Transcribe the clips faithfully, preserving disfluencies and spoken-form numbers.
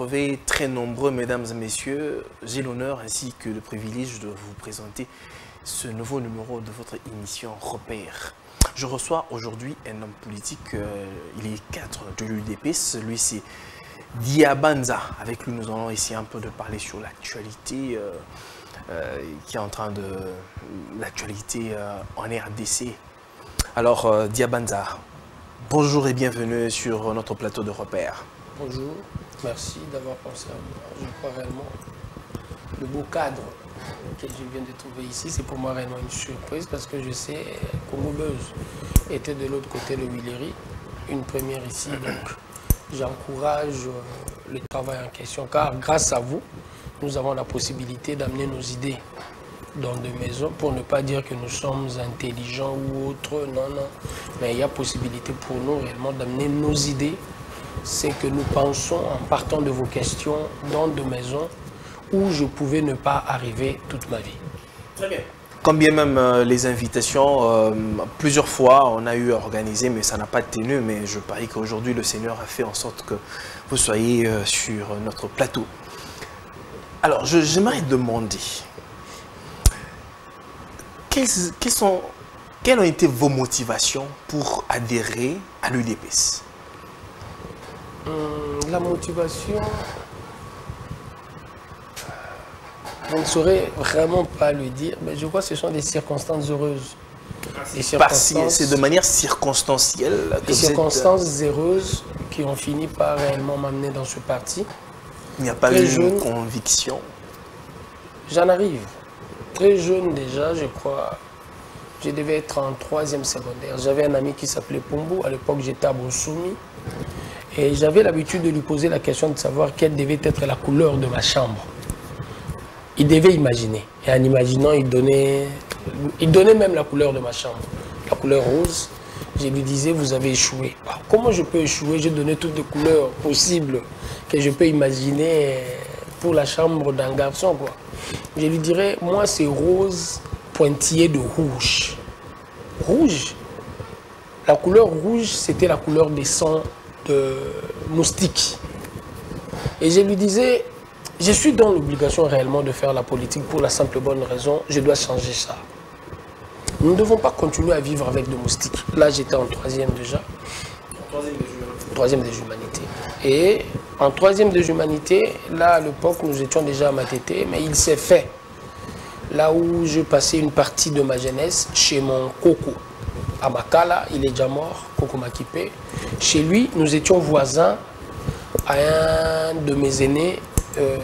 trouvez très nombreux, mesdames et messieurs. J'ai l'honneur ainsi que le privilège de vous présenter ce nouveau numéro de votre émission Repère. Je reçois aujourd'hui un homme politique, euh, il est cadre de l'U D P S, lui c'est Diabanza. Avec lui, nous allons essayer un peu de parler sur l'actualité euh, euh, qui est en train de... l'actualité euh, en R D C. Alors, euh, Diabanza, bonjour et bienvenue sur notre plateau de Repère. Bonjour, merci d'avoir pensé à moi. Je crois réellement le beau cadre que je viens de trouver ici, c'est pour moi réellement une surprise parce que je sais que Congo Buzz était de l'autre côté de Willery, une première ici. Donc, j'encourage le travail en question car grâce à vous, nous avons la possibilité d'amener nos idées dans des maisons pour ne pas dire que nous sommes intelligents ou autres. Non, non. Mais il y a possibilité pour nous réellement d'amener nos idées. C'est que nous pensons en partant de vos questions dans des maisons où je pouvais ne pas arriver toute ma vie. Très bien. Quand bien même euh, les invitations, euh, plusieurs fois on a eu organisé, mais ça n'a pas tenu, mais je parie qu'aujourd'hui le Seigneur a fait en sorte que vous soyez euh, sur notre plateau. Alors, j'aimerais demander, quelles, quelles, sont, quelles ont été vos motivations pour adhérer à l'U D P S? Hum, la motivation, je ne saurais vraiment pas le dire, mais je crois que ce sont des circonstances heureuses. Des circonstances, c'est de manière circonstancielle. Des circonstances êtes... heureuses qui ont fini par réellement m'amener dans ce parti. Il n'y a pas eu une conviction. J'en arrive. Très jeune déjà, je crois. Je devais être en troisième secondaire. J'avais un ami qui s'appelait Pombo. À l'époque, j'étais à Bonsoumi. Et j'avais l'habitude de lui poser la question de savoir quelle devait être la couleur de ma chambre. Il devait imaginer. Et en imaginant, il donnait, il donnait même la couleur de ma chambre. La couleur rose. Je lui disais, vous avez échoué. Alors, comment je peux échouer? J'ai donné toutes les couleurs possibles que je peux imaginer pour la chambre d'un garçon, quoi. Je lui dirais, moi, c'est rose pointillé de rouge. Rouge. La couleur rouge, c'était la couleur des sangs de moustiques. Et je lui disais, je suis dans l'obligation réellement de faire la politique pour la simple bonne raison, je dois changer ça. Nous ne devons pas continuer à vivre avec des moustiques. Là, j'étais en troisième déjà. Troisième des humanités. Et en troisième des humanités, là, à l'époque, nous étions déjà à Matete, mais il s'est fait. Là où je passais une partie de ma jeunesse, chez mon Coco, à Makala, il est déjà mort, Coco Makipé. Chez lui, nous étions voisins à un de mes aînés, euh,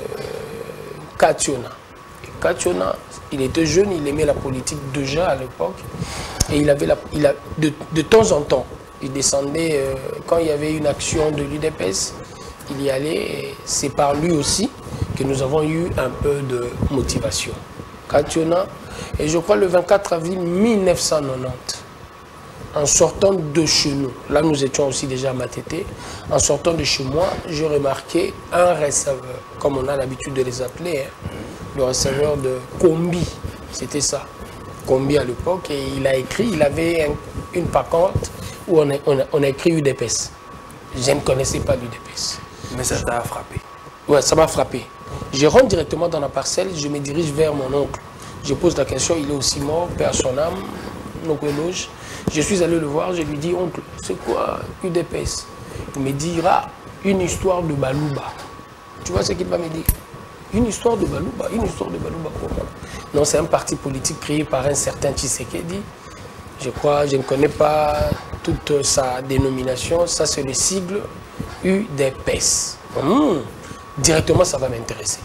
Kationa. Et Kationa, il était jeune, il aimait la politique déjà à l'époque. Et il avait la, il a, de, de temps en temps, il descendait, euh, quand il y avait une action de l'U D P S, il y allait. C'est par lui aussi que nous avons eu un peu de motivation. Kationa, et je crois le vingt-quatre avril mille neuf cent quatre-vingt-dix, en sortant de chez nous, là nous étions aussi déjà à Matete, en sortant de chez moi, j'ai remarqué un receveur, comme on a l'habitude de les appeler, hein, le receveur de Combi, c'était ça, Combi à l'époque, et il a écrit, il avait un, une pancarte où on a, on, a, on a écrit U D P S. Je ne connaissais pas l'U D P S. Mais ça t'a frappé? Ouais, ça m'a frappé. Je rentre directement dans la parcelle, je me dirige vers mon oncle. Je pose la question, il est aussi mort, père son âme, donc éloge. Je suis allé le voir, je lui dis, oncle, c'est quoi U D P S? Il me dira une histoire de Balouba. Tu vois ce qu'il va me dire? Une histoire de Balouba, une histoire de Balouba pour moi. Non, c'est un parti politique créé par un certain Tshisekedi. Je crois, je ne connais pas toute sa dénomination. Ça, c'est le sigle U D P S. Mmh. Directement, ça va m'intéresser.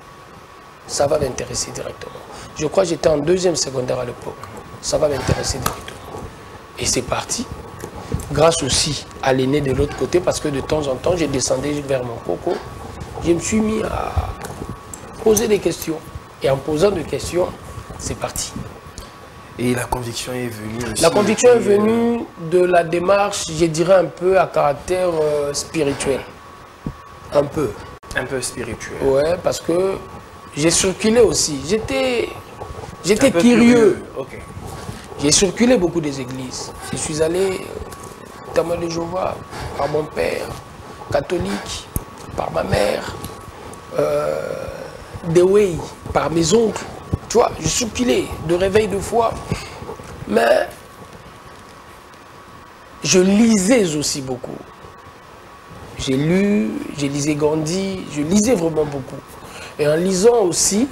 Ça va m'intéresser directement. Je crois que j'étais en deuxième secondaire à l'époque. Ça va m'intéresser directement. Et c'est parti. Grâce aussi à l'aîné de l'autre côté, parce que de temps en temps, je descendais vers mon coco. Je me suis mis à poser des questions. Et en posant des questions, c'est parti. Et la conviction est venue aussi. La conviction est venue de la démarche, je dirais un peu à caractère euh, spirituel. Un peu. Un peu spirituel. Ouais, parce que j'ai circulé aussi. J'étais j'étais curieux. curieux. Okay. J'ai circulé beaucoup des églises. Je suis allé témoin de Jéhovah par mon père, catholique, par ma mère, euh, des way par mes oncles. Tu vois, je suis pilé de réveil de foi. Mais je lisais aussi beaucoup. J'ai lu, j'ai lisé Gandhi, je lisais vraiment beaucoup. Et en lisant aussi,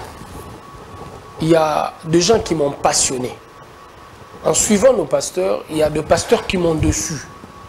il y a des gens qui m'ont passionné. En suivant nos pasteurs, il y a des pasteurs qui m'ont dessus.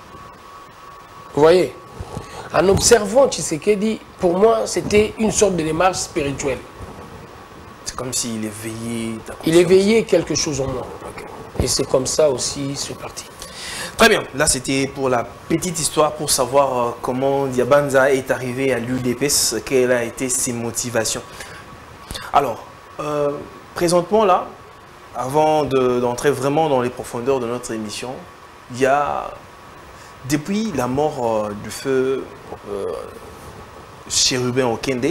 Vous voyez? En observant Tshisekedi, pour moi, c'était une sorte de démarche spirituelle. C'est comme s'il éveillait ta conscience. Il éveillait quelque chose en moi. Okay. Et c'est comme ça aussi, c'est parti. Très bien. Là, c'était pour la petite histoire, pour savoir euh, comment Diabanza est arrivé à l'U D P S, quelles a été ses motivations. Alors, euh, présentement, là, avant d'entrer de, vraiment dans les profondeurs de notre émission, il y a, depuis la mort euh, du feu euh, Chérubin Okende,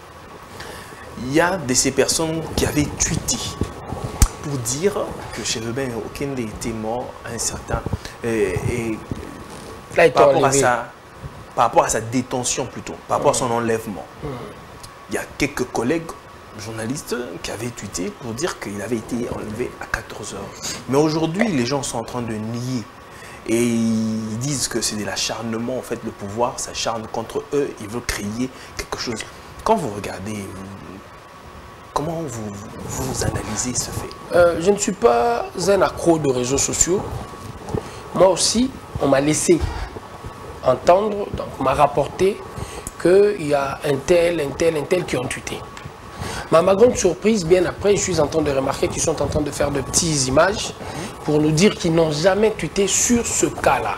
il y a de ces personnes qui avaient tweeté pour dire que Chérubin Okende était mort à un certain... Et, et par, rapport à sa, par rapport à sa détention plutôt, par rapport mmh. à son enlèvement. Mmh. Il y a quelques collègues journalistes qui avaient tweeté pour dire qu'il avait été enlevé à quatorze heures. Mais aujourd'hui, les gens sont en train de nier. Et ils disent que c'est de l'acharnement, en fait, le pouvoir s'acharne contre eux, ils veulent créer quelque chose. Quand vous regardez, vous, comment vous, vous, vous analysez ce fait? euh, Je ne suis pas un accro de réseaux sociaux. Moi aussi, on m'a laissé entendre, donc on m'a rapporté qu'il y a un tel, un tel, un tel qui ont tweeté. Mais à ma grande surprise, bien après, je suis en train de remarquer qu'ils sont en train de faire de petites images pour nous dire qu'ils n'ont jamais tweeté sur ce cas-là.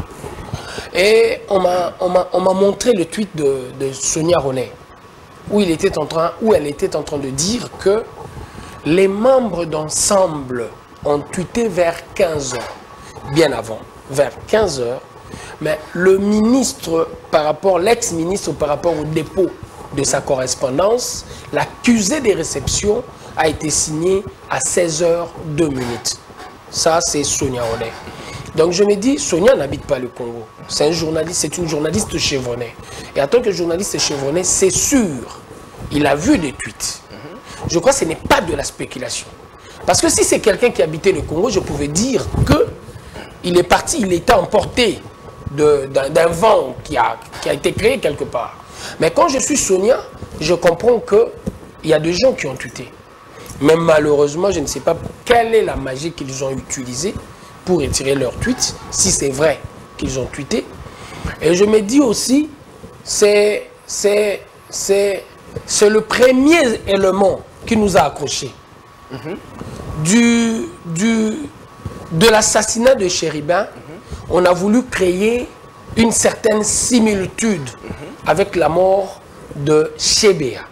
Et on m'a montré le tweet de, de Sonia Ronet, où, il était en train, où elle était en train de dire que les membres d'Ensemble ont tweeté vers quinze heures, bien avant, vers quinze heures, mais le ministre, par rapport, l'ex-ministre par rapport au dépôt de sa correspondance, l'accusé des réceptions a été signé à seize heures deux minutes. Ça, c'est Sonia Ronet. Donc je me dis, Sonia n'habite pas le Congo. C'est un journaliste, c'est une journaliste chevronnée. Et en tant que journaliste chevronné, c'est sûr, il a vu des tweets. Je crois que ce n'est pas de la spéculation. Parce que si c'est quelqu'un qui habitait le Congo, je pouvais dire que il est parti, il était emporté d'un vent qui a, qui a été créé quelque part. Mais quand je suis Sonia, je comprends qu'il y a des gens qui ont tweeté. Mais malheureusement, je ne sais pas quelle est la magie qu'ils ont utilisée pour retirer leur tweet, si c'est vrai qu'ils ont tweeté. Et je me dis aussi, c'est le premier élément qui nous a accrochés. Mm-hmm. du, du, de l'assassinat de Chérubin, mm-hmm. on a voulu créer une certaine similitude mm-hmm. avec la mort de Chébéa.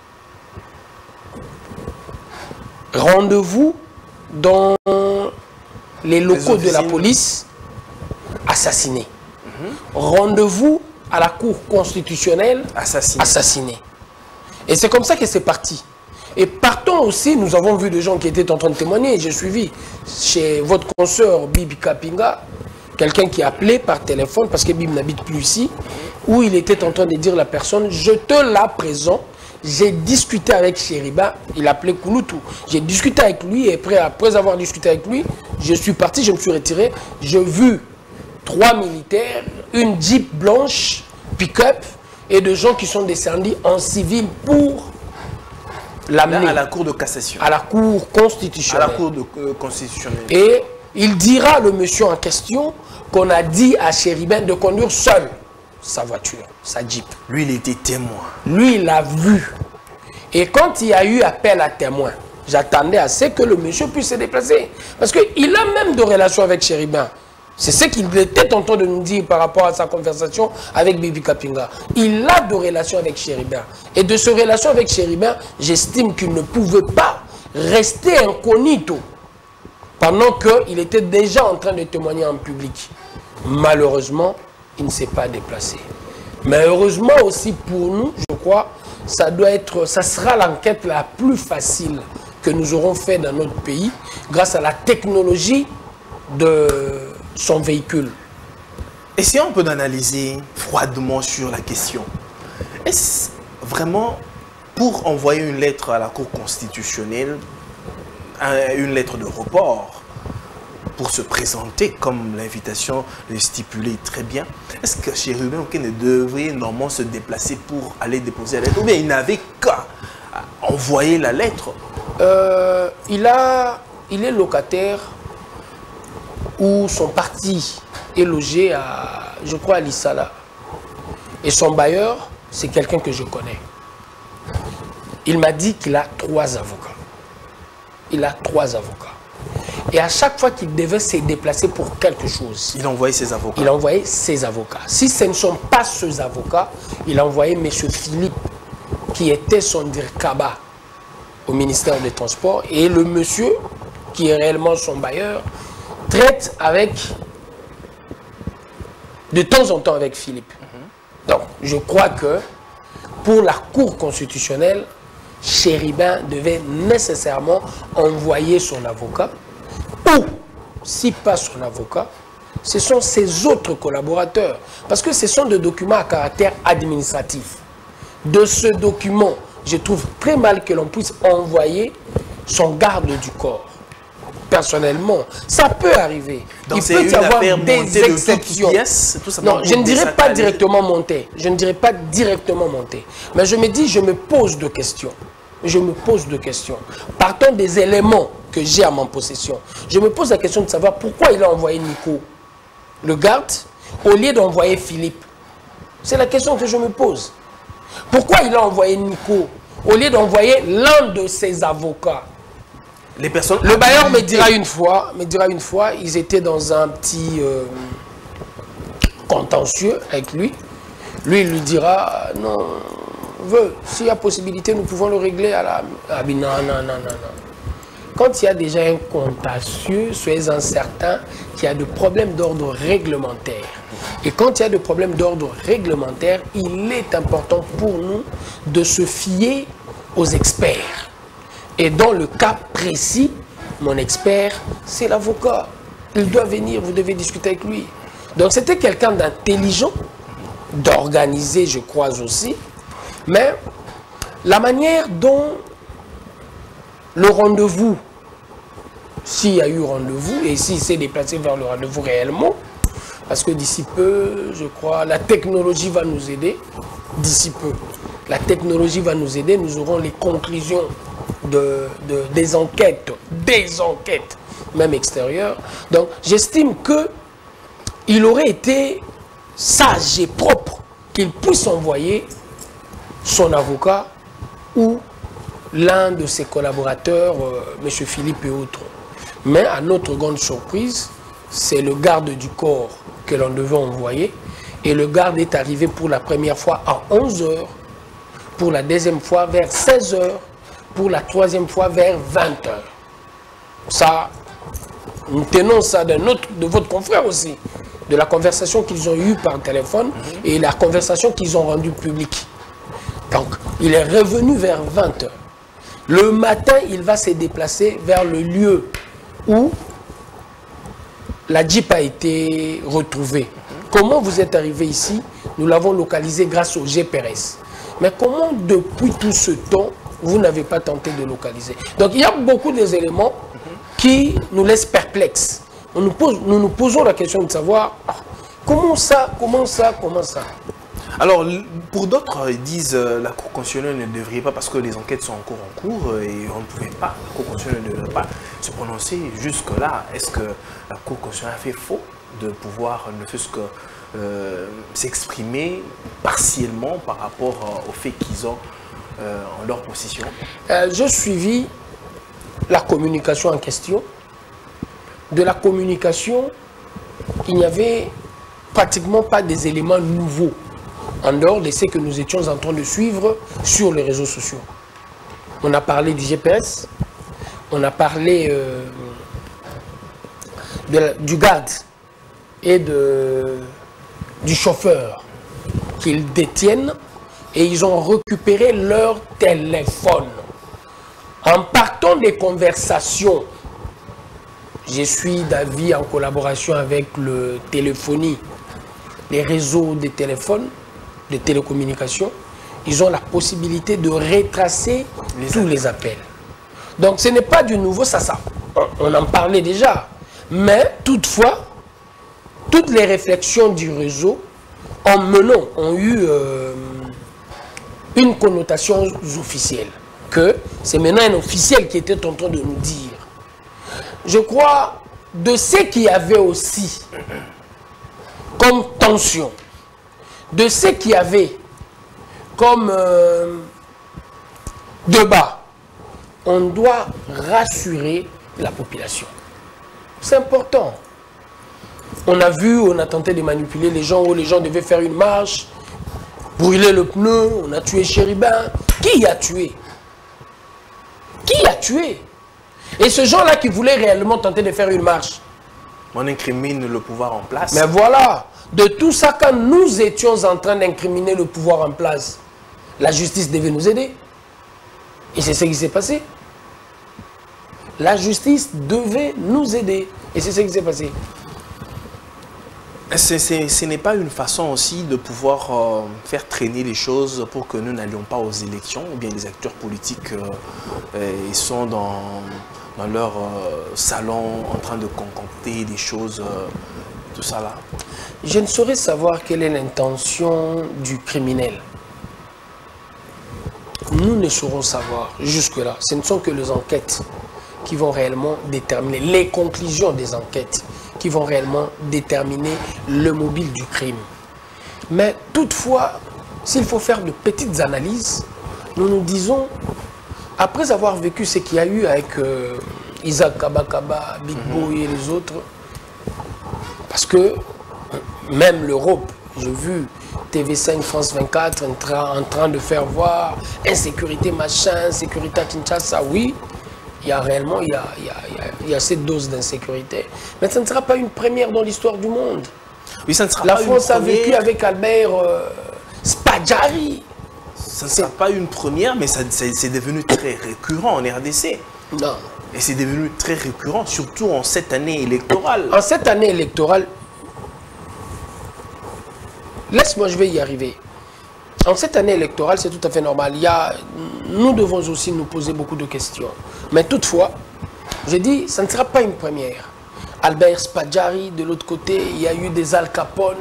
Rendez-vous dans les locaux les de la police, assassiné. Mm-hmm. Rendez-vous à la Cour constitutionnelle, assassiné. assassiné. Et c'est comme ça que c'est parti. Et partant aussi, nous avons vu des gens qui étaient en train de témoigner. J'ai suivi chez votre consoeur Bibi Kapinga, quelqu'un qui a appelé par téléphone, parce que Bibi n'habite plus ici, où il était en train de dire à la personne, je te la présente. J'ai discuté avec Chérubin, il appelait Kouloutou. J'ai discuté avec lui et après, après avoir discuté avec lui, je suis parti, je me suis retiré. J'ai vu trois militaires, une Jeep blanche, pick-up, et des gens qui sont descendus en civil pour l'amener à la Cour de cassation. À la Cour constitutionnelle. À la Cour de, euh, constitutionnelle. Et il dira, le monsieur en question, qu'on a dit à Chérubin de conduire seul sa voiture, sa Jeep. Lui, il était témoin. Lui, il l'a vu. Et quand il y a eu appel à témoin, j'attendais à ce que le monsieur puisse se déplacer. Parce qu'il a même de relations avec Chérubin. C'est ce qu'il était en train de nous dire par rapport à sa conversation avec Bibi Kapinga. Il a de relations avec Chérubin. Et de ces relations avec Chérubin, j'estime qu'il ne pouvait pas rester incognito pendant qu'il était déjà en train de témoigner en public. Malheureusement, il ne s'est pas déplacé. Mais heureusement aussi pour nous, je crois, ça doit être, ça sera l'enquête la plus facile que nous aurons fait dans notre pays grâce à la technologie de son véhicule. Essayons un peu d'analyser froidement sur la question. Est-ce vraiment, pour envoyer une lettre à la Cour constitutionnelle, une lettre de report, pour se présenter comme l'invitation le stipulait très bien, est-ce que Chérubin Okene devrait normalement se déplacer pour aller déposer la lettre, ou bien il n'avait qu'à envoyer la lettre? euh, il, a, il est locataire où son parti est logé à, je crois, à Lissala. Et son bailleur, c'est quelqu'un que je connais. Il m'a dit qu'il a trois avocats. Il a trois avocats. Et à chaque fois qu'il devait se déplacer pour quelque chose, il a envoyé ses avocats. Il a envoyé ses avocats. Si ce ne sont pas ses avocats, il a envoyé M. Philippe, qui était son dirkaba au ministère des Transports. Et le monsieur, qui est réellement son bailleur, traite avec, de temps en temps avec Philippe. Mm-hmm. Donc, je crois que pour la Cour constitutionnelle, Chérubin devait nécessairement envoyer son avocat, ou, si pas son avocat, ce sont ses autres collaborateurs. Parce que ce sont des documents à caractère administratif. De ce document, je trouve très mal que l'on puisse envoyer son garde du corps. Personnellement, ça peut arriver. Donc il peut y avoir des exceptions. De pièces, tout non, je ne dirais pas directement monter. Je ne dirais pas directement monter. Mais je me dis, je me pose de questions. Je me pose de questions. Partant des éléments que j'ai à mon possession, je me pose la question de savoir pourquoi il a envoyé Nico, le garde, au lieu d'envoyer Philippe. C'est la question que je me pose. Pourquoi il a envoyé Nico, au lieu d'envoyer l'un de ses avocats? Les personnes le bailleur me dira une fois, me dira une fois, ils étaient dans un petit euh, contentieux avec lui. Lui, il lui dira, non, veut, s'il y a possibilité, nous pouvons le régler à la... Ah, non, non, non, non, non. Quand il y a déjà un contentieux, soyez-en certain qu'il y a des problèmes d'ordre réglementaire. Et quand il y a des problèmes d'ordre réglementaire, il est important pour nous de se fier aux experts. Et dans le cas précis, mon expert, c'est l'avocat. Il doit venir, vous devez discuter avec lui. Donc c'était quelqu'un d'intelligent, d'organisé, je crois aussi. Mais la manière dont le rendez-vous, s'il y a eu rendez-vous, et s'il s'est déplacé vers le rendez-vous réellement, parce que d'ici peu, je crois, la technologie va nous aider. D'ici peu, la technologie va nous aider. Nous aurons les conclusions de, de, des enquêtes, des enquêtes, même extérieures. Donc, j'estime qu'il aurait été sage et propre qu'il puisse envoyer son avocat ou l'un de ses collaborateurs, euh, M. Philippe et autres. Mais à notre grande surprise, c'est le garde du corps que l'on devait envoyer. Et le garde est arrivé pour la première fois à onze heures, pour la deuxième fois vers seize heures, pour la troisième fois vers vingt heures. Ça, nous tenons ça d'un autre, de votre confrère aussi, de la conversation qu'ils ont eue par téléphone et la conversation qu'ils ont rendue publique. Donc, il est revenu vers vingt heures. Le matin, il va se déplacer vers le lieu où la Jeep a été retrouvée. Comment vous êtes arrivé ici? Nous l'avons localisé grâce au G P S. Mais comment, depuis tout ce temps, vous n'avez pas tenté de localiser? Donc, il y a beaucoup d'éléments qui nous laissent perplexes. On nous, pose, nous nous posons la question de savoir ah, comment ça, comment ça, comment ça. Alors, pour d'autres, ils disent euh, la Cour constitutionnelle ne devrait pas, parce que les enquêtes sont encore en cours et on ne pouvait pas, la Cour constitutionnelle ne devrait pas se prononcer jusque-là. Est-ce que la Cour constitutionnelle a fait faux de pouvoir, ne fût-ce que euh, s'exprimer partiellement par rapport euh, au fait qu'ils ont euh, en leur possession? euh, J'ai suivi la communication en question. De la communication, il n'y avait pratiquement pas des éléments nouveaux en dehors de ce que nous étions en train de suivre sur les réseaux sociaux. On a parlé du G P S, on a parlé euh, de la, du garde et de, du chauffeur qu'ils détiennent, et ils ont récupéré leur téléphone. En partant des conversations, je suis d'avis, en collaboration avec le téléphonie, les réseaux de téléphones, de télécommunications, ils ont la possibilité de retracer les tous appels. les appels. Donc ce n'est pas du nouveau, ça, ça. On en parlait déjà. Mais toutefois, toutes les réflexions du réseau en menant ont eu euh, une connotation officielle. Que c'est maintenant un officiel qui était en train de nous dire. Je crois, de ce qu'il y avait aussi comme tension, de ce qu'il y avait comme euh, débat, on doit rassurer la population. C'est important. On a vu, on a tenté de manipuler les gens, où les gens devaient faire une marche, brûler le pneu, on a tué Chéribin. Qui a tué? Qui a tué? Et ce gens-là qui voulaient réellement tenter de faire une marche. On incrimine le pouvoir en place. Mais voilà, de tout ça, quand nous étions en train d'incriminer le pouvoir en place, la justice devait nous aider. Et c'est ce qui s'est passé. La justice devait nous aider. Et c'est ce qui s'est passé. C'est, c'est, ce n'est pas une façon aussi de pouvoir euh, faire traîner les choses pour que nous n'allions pas aux élections, ou bien les acteurs politiques euh, euh, ils sont dans, dans leur euh, salon en train de concocter des choses, euh, tout ça là. Je ne saurais savoir quelle est l'intention du criminel. Nous ne saurons savoir jusque-là. Ce ne sont que les enquêtes qui vont réellement déterminer, les conclusions des enquêtes qui vont réellement déterminer le mobile du crime. Mais toutefois, s'il faut faire de petites analyses, nous nous disons, après avoir vécu ce qu'il y a eu avec euh, Isaac Kabakaba, Big Boy et les autres, parce que même l'Europe, j'ai vu T V cinq, France vingt-quatre en train, en train de faire voir insécurité machin, insécurité à Kinshasa, oui, il y a réellement il y a, il y a, il y a, il y a cette dose d'insécurité. Mais ça ne sera pas une première dans l'histoire du monde. Oui, ça ne sera La pas France une a vécu première. avec Albert euh, Spadjari. Ça ne sera pas une première, mais ça, c'est, c'est devenu très récurrent en R D C. Non. Et c'est devenu très récurrent, surtout en cette année électorale. En cette année électorale, laisse-moi, je vais y arriver. En cette année électorale, c'est tout à fait normal. Il y a, nous devons aussi nous poser beaucoup de questions. Mais toutefois, je dis, ça ne sera pas une première. Albert Spadjari, de l'autre côté, il y a eu des Al Capone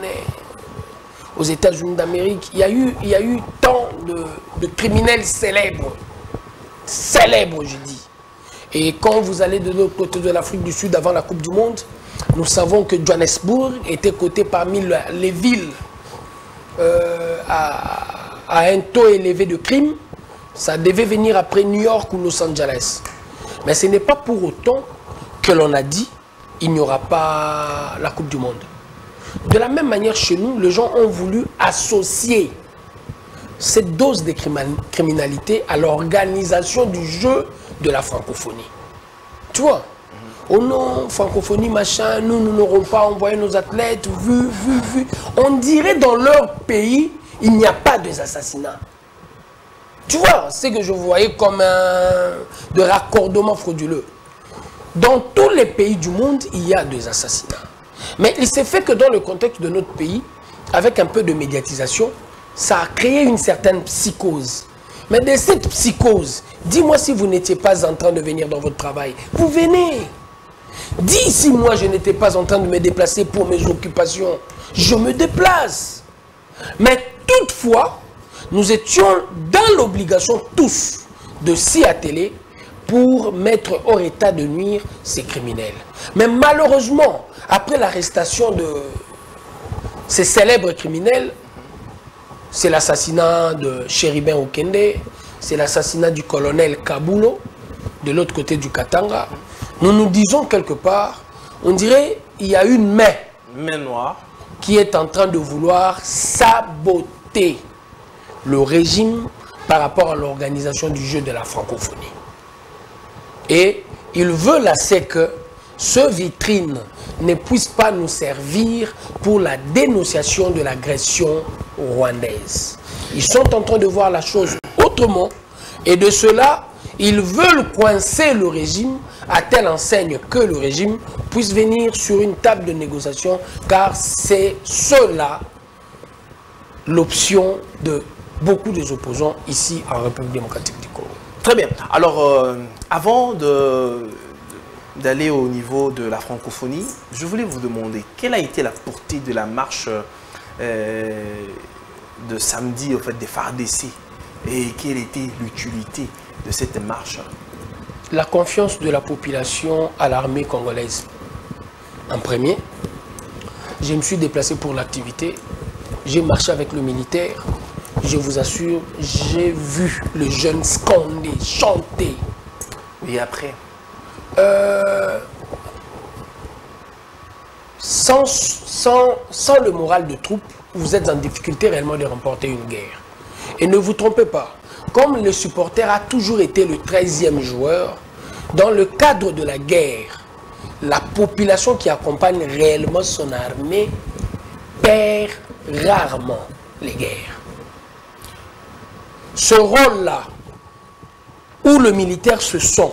aux États-Unis d'Amérique. Il y a eu, il y a eu tant de, de criminels célèbres. Célèbres, je dis. Et quand vous allez de l'autre côté de l'Afrique du Sud avant la Coupe du Monde, nous savons que Johannesburg était coté parmi les villes euh, à, à un taux élevé de crime. Ça devait venir après New York ou Los Angeles. Mais ce n'est pas pour autant que l'on a dit qu'il n'y aura pas la Coupe du Monde. De la même manière, chez nous, les gens ont voulu associer cette dose de criminalité à l'organisation du jeu de la francophonie. Tu vois? Oh non, francophonie, machin, nous, nous n'aurons pas envoyé nos athlètes, vu, vu, vu. On dirait dans leur pays, il n'y a pas d'assassinats. Tu vois, c'est que je voyais comme un de raccordement frauduleux. Dans tous les pays du monde, il y a des assassinats. Mais il s'est fait que dans le contexte de notre pays, avec un peu de médiatisation, ça a créé une certaine psychose. Mais de cette psychose, dis-moi si vous n'étiez pas en train de venir dans votre travail. Vous venez. Dis si moi je n'étais pas en train de me déplacer pour mes occupations. Je me déplace. Mais toutefois, nous étions dans l'obligation tous de s'y atteler pour mettre hors état de nuire ces criminels. Mais malheureusement, après l'arrestation de ces célèbres criminels, c'est l'assassinat de Chéribin Okende, c'est l'assassinat du colonel Kabulo, de l'autre côté du Katanga. Nous nous disons quelque part, on dirait il y a une main, main noire qui est en train de vouloir saboter le régime par rapport à l'organisation du jeu de la francophonie. Et ils veulent assez que ce vitrine ne puisse pas nous servir pour la dénonciation de l'agression rwandaise. Ils sont en train de voir la chose autrement et de cela, ils veulent coincer le régime à telle enseigne que le régime puisse venir sur une table de négociation car c'est cela l'option de beaucoup des opposants ici en République démocratique du Congo. Très bien. Alors, euh, avant de... d'aller au niveau de la francophonie, je voulais vous demander quelle a été la portée de la marche euh, de samedi au fait, des F A R D C et quelle était l'utilité de cette marche? La confiance de la population à l'armée congolaise. En premier, je me suis déplacé pour l'activité, j'ai marché avec le militaire, je vous assure, j'ai vu le jeune scander, chanter. Et après? Euh, sans, sans, sans le moral de troupe, vous êtes en difficulté réellement de remporter une guerre. Et ne vous trompez pas, comme le supporter a toujours été le treizième joueur, dans le cadre de la guerre, la population qui accompagne réellement son armée perd rarement les guerres. Ce rôle-là, où le militaire se sent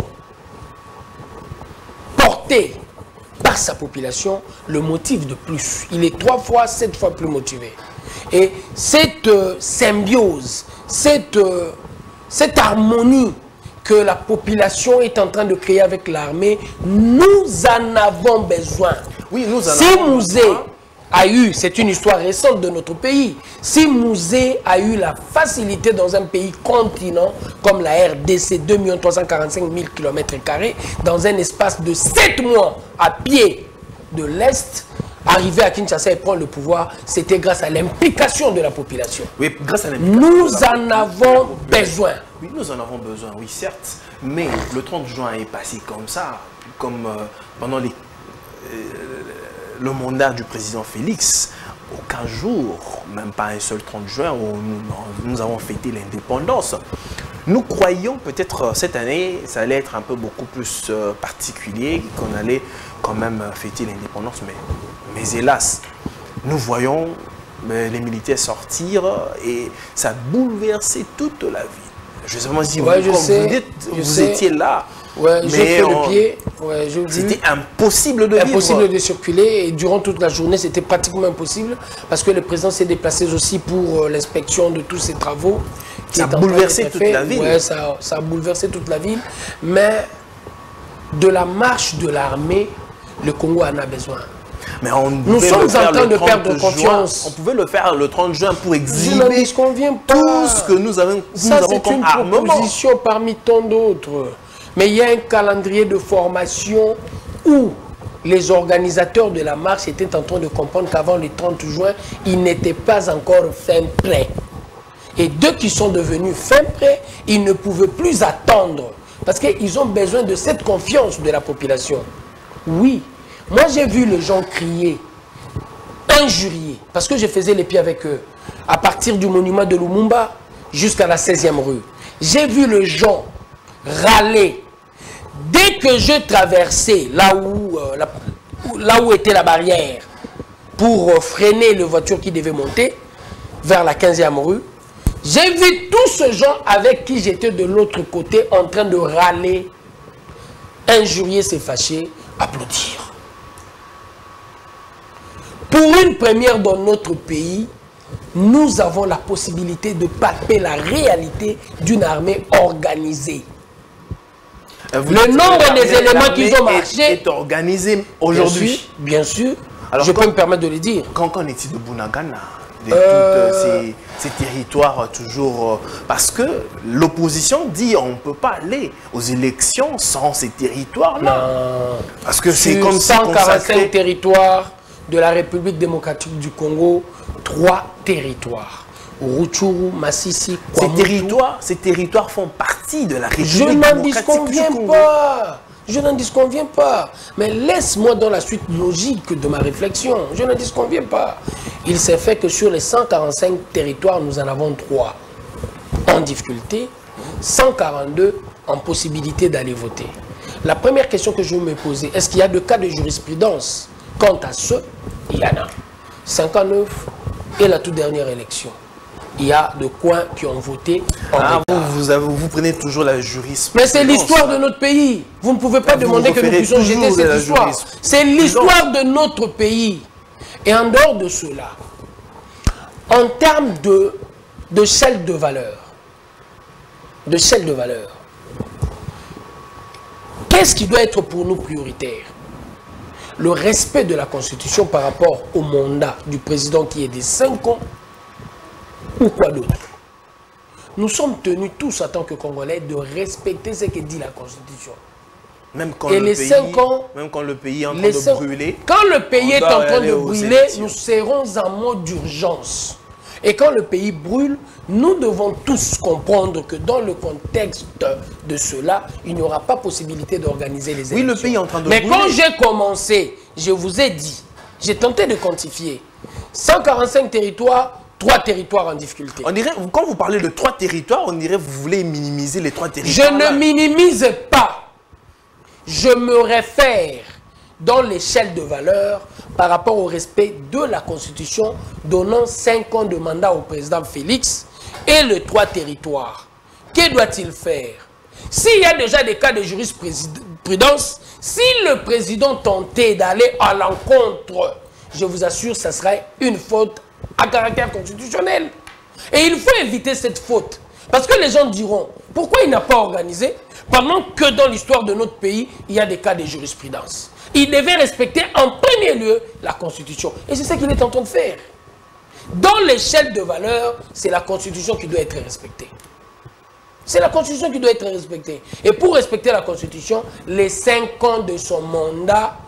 porté par sa population, le motive de plus. Il est trois fois, sept fois plus motivé. Et cette euh, symbiose, cette, euh, cette harmonie que la population est en train de créer avec l'armée, nous en avons besoin. Oui, nous en si avons Mouzé besoin. a eu, c'est une histoire récente de notre pays, si Mouzé a eu la facilité dans un pays continent comme la R D C, deux millions trois cent quarante-cinq mille kilomètres carrés, dans un espace de sept mois à pied de l'Est, arriver à Kinshasa et prendre le pouvoir, c'était grâce à l'implication de la population. Oui, grâce à l'implication. Nous en avons besoin. Oui, nous en avons besoin, oui, certes. Mais le trente juin est passé comme ça, comme euh, pendant les, euh, le mandat du président Félix. Aucun jour, même pas un seul trente juin, où nous, nous avons fêté l'indépendance. Nous croyions peut-être cette année, ça allait être un peu beaucoup plus euh, particulier, qu'on allait quand même fêter l'indépendance. Mais, mais hélas, nous voyons mais, les militaires sortir et ça a bouleversé toute la ville. Je sais pas si ouais, vous, je sais, vous, dites, vous sais. étiez là. Ouais, j'ai fait on... le pied. Ouais, c'était impossible de impossible vivre. de circuler. Et durant toute la journée, c'était pratiquement impossible. Parce que le président s'est déplacé aussi pour euh, l'inspection de tous ces travaux. Ça a bouleversé toute la ville. Ouais, ça, ça a bouleversé toute la ville. Mais de la marche de l'armée, le Congo en a besoin. Mais on Nous sommes en train de perdre confiance. On pouvait le faire le trente juin pour exhiber pas. tout ce que nous avons, Ça, nous avons comme armement. C'est une proposition parmi tant d'autres. Mais il y a un calendrier de formation où les organisateurs de la marche étaient en train de comprendre qu'avant le trente juin, ils n'étaient pas encore fin prêts. Et d'eux qui sont devenus fin prêts, ils ne pouvaient plus attendre. Parce qu'ils ont besoin de cette confiance de la population. Oui. Moi, j'ai vu les gens crier, injurier, parce que je faisais les pieds avec eux, à partir du monument de Lumumba jusqu'à la seizième rue. J'ai vu les gens râler. Dès que je traversais là où, euh, la, là où était la barrière pour euh, freiner les voitures qui devaient monter vers la quinzième rue, j'ai vu tous ces gens avec qui j'étais de l'autre côté en train de râler, injurier, se fâcher, applaudir. Pour une première dans notre pays, nous avons la possibilité de palper la réalité d'une armée organisée. Vous le nombre des éléments qui ont marché est, est organisé aujourd'hui. Bien sûr, bien sûr. Alors, je quand, peux me permettre de le dire. Qu'en est-il de Bunagana, de euh... tous ces, ces territoires toujours... Parce que l'opposition dit on ne peut pas aller aux élections sans ces territoires-là. Parce que c'est comme ça cent quarante-cinq territoires de la République démocratique du Congo, trois territoires. Rutshuru, Masisi, Kwamutu. Ces territoires, ces territoires font partie de la République démocratique du Congo. Je n'en disconviens pas. Je n'en disconviens pas. Mais laisse-moi dans la suite logique de ma réflexion. Je n'en disconviens pas. Il s'est fait que sur les cent quarante-cinq territoires, nous en avons trois en difficulté, cent quarante-deux en possibilité d'aller voter. La première question que je veux me poser, est-ce qu'il y a de cas de jurisprudence? Quant à ceux, il y en a. cinquante-neuf et la toute dernière élection. Il y a de coins qui ont voté en ah, vous, vous, avez, vous prenez toujours la jurisprudence. Mais c'est l'histoire de notre pays. Vous ne pouvez pas vous demander que nous puissions jeter cette histoire. C'est l'histoire de notre pays. Et en dehors de cela, en termes de de chaîne de valeur. De chaîne de valeur. Qu'est-ce qui doit être pour nous prioritaire? Le respect de la Constitution par rapport au mandat du président qui est de cinq ans ou quoi d'autre? Nous sommes tenus tous en tant que Congolais de respecter ce que dit la Constitution. Même quand, Et le, les pays, cinq ans, même quand le pays est en train les de cinq, brûler, quand le pays est en train de brûler, élections. nous serons en mode d'urgence. Et quand le pays brûle, nous devons tous comprendre que dans le contexte de cela, il n'y aura pas possibilité d'organiser les élections. Oui, le pays est en train de Mais brûler. quand j'ai commencé, je vous ai dit, j'ai tenté de quantifier, cent quarante-cinq territoires, trois territoires en difficulté. On dirait, quand vous parlez de trois territoires, on dirait que vous voulez minimiser les trois territoires. Je ne minimise pas. Je me réfère dans l'échelle de valeur par rapport au respect de la Constitution, donnant cinq ans de mandat au président Félix et les trois territoires. Que doit-il faire? S'il y a déjà des cas de jurisprudence, si le président tentait d'aller à l'encontre, je vous assure, ça serait une faute à caractère constitutionnel. Et il faut éviter cette faute. Parce que les gens diront, pourquoi il n'a pas organisé pendant que dans l'histoire de notre pays, il y a des cas de jurisprudence? Il devait respecter en premier lieu la Constitution. Et c'est ce qu'il est en train de faire. Dans l'échelle de valeur, c'est la Constitution qui doit être respectée. C'est la Constitution qui doit être respectée. Et pour respecter la Constitution, les cinq ans de son mandat,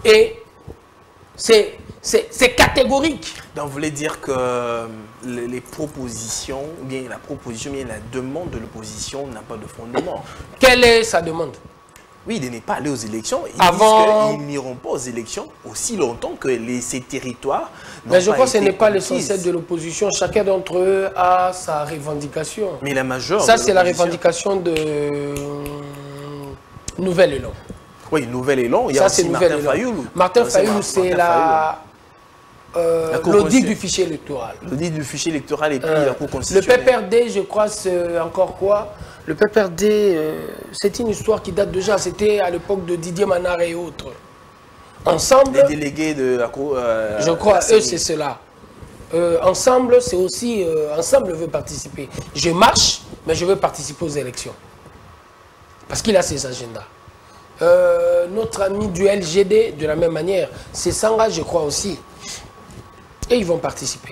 c'est catégorique. Donc vous voulez dire que les, les propositions, bien la proposition, bien la demande de l'opposition n'a pas de fondement. Quelle est sa demande? Oui, de ne pas aller aux élections. Ils Avant... disent qu'ils n'iront pas aux élections aussi longtemps que les, ces territoires n'ont Mais je pas crois que ce été n'est pas conquises. l'essentiel de l'opposition. Chacun d'entre eux a sa revendication. Mais la majeure. Ça, c'est la revendication de Nouvel Élan. Oui, Nouvel Élan. Il y a Ça, aussi c'est Martin Nouvel Élan. Fayoulou. Martin Non, Fayoulou, c'est la... Euh, l'audit du fichier électoral. L'audit du fichier électoral et puis Euh, la Cour le constitutionnelle. P P R D, je crois, c'est encore quoi? Le P P R D, euh, c'est une histoire qui date déjà. C'était à l'époque de Didier Manard et autres. Ensemble... Les délégués de la Cour... Euh, je crois, la eux, c'est cela. Euh, ensemble, c'est aussi... Euh, ensemble veut participer. Je marche, mais je veux participer aux élections. Parce qu'il a ses agendas. Euh, notre ami du L G D, de la même manière, c'est Sanga, je crois aussi. Et ils vont participer.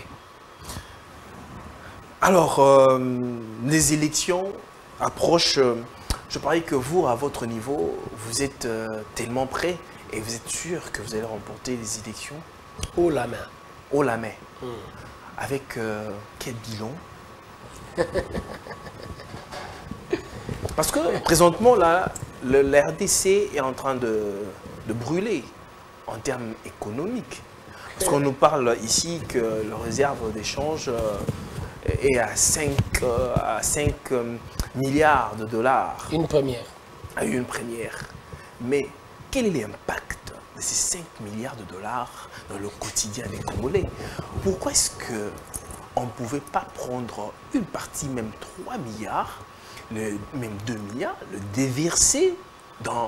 Alors, euh, les élections approchent. Euh, je parie que vous, à votre niveau, vous êtes euh, tellement prêt et vous êtes sûr que vous allez remporter les élections haut la main. haut la main. Mm. Avec euh, quel bilan? Parce que présentement, là, le, la R D C est en train de, de brûler en termes économiques. Parce qu'on nous parle ici que le réserve d'échange euh, est à cinq, euh, à cinq euh, milliards de dollars. Une première. À une première. Mais quel est l'impact de ces cinq milliards de dollars dans le quotidien des Congolais? Pourquoi est-ce qu'on ne pouvait pas prendre une partie, même trois milliards, le, même deux milliards, le déverser dans,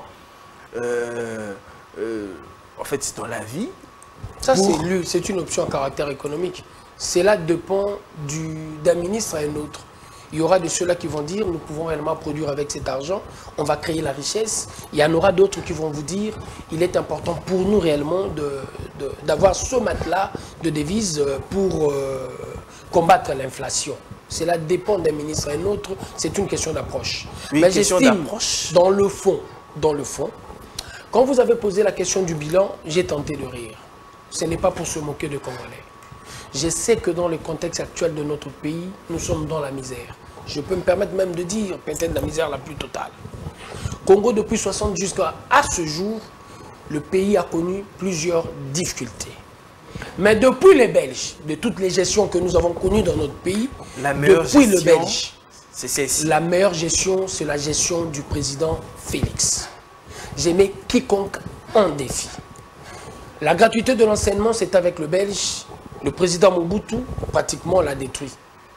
euh, euh, en fait, dans la vie? Ça, pour... c'est une option à caractère économique. Cela dépend d'un ministre à un autre. Il y aura de ceux-là qui vont dire, nous pouvons réellement produire avec cet argent, on va créer la richesse. Il y en aura d'autres qui vont vous dire, il est important pour nous réellement d'avoir ce matelas de devises pour euh, combattre l'inflation. Cela dépend d'un ministre à un autre, c'est une question d'approche. Oui, mais question j'estime, d'approche. dans le fond, dans le fond, quand vous avez posé la question du bilan, j'ai tenté de rire. Ce n'est pas pour se moquer de Congolais. Je sais que dans le contexte actuel de notre pays, nous sommes dans la misère. Je peux me permettre même de dire peut-être la misère la plus totale. Congo, depuis soixante jusqu'à ce jour, le pays a connu plusieurs difficultés. Mais depuis les Belges, de toutes les gestions que nous avons connues dans notre pays, la meilleure depuis gestion, le Belge, c'est celle-ci. La meilleure gestion, c'est la gestion du président Félix. Je mets quiconque en défi. La gratuité de l'enseignement, c'est avec le Belge. Le président Mobutu, pratiquement, l'a détruit.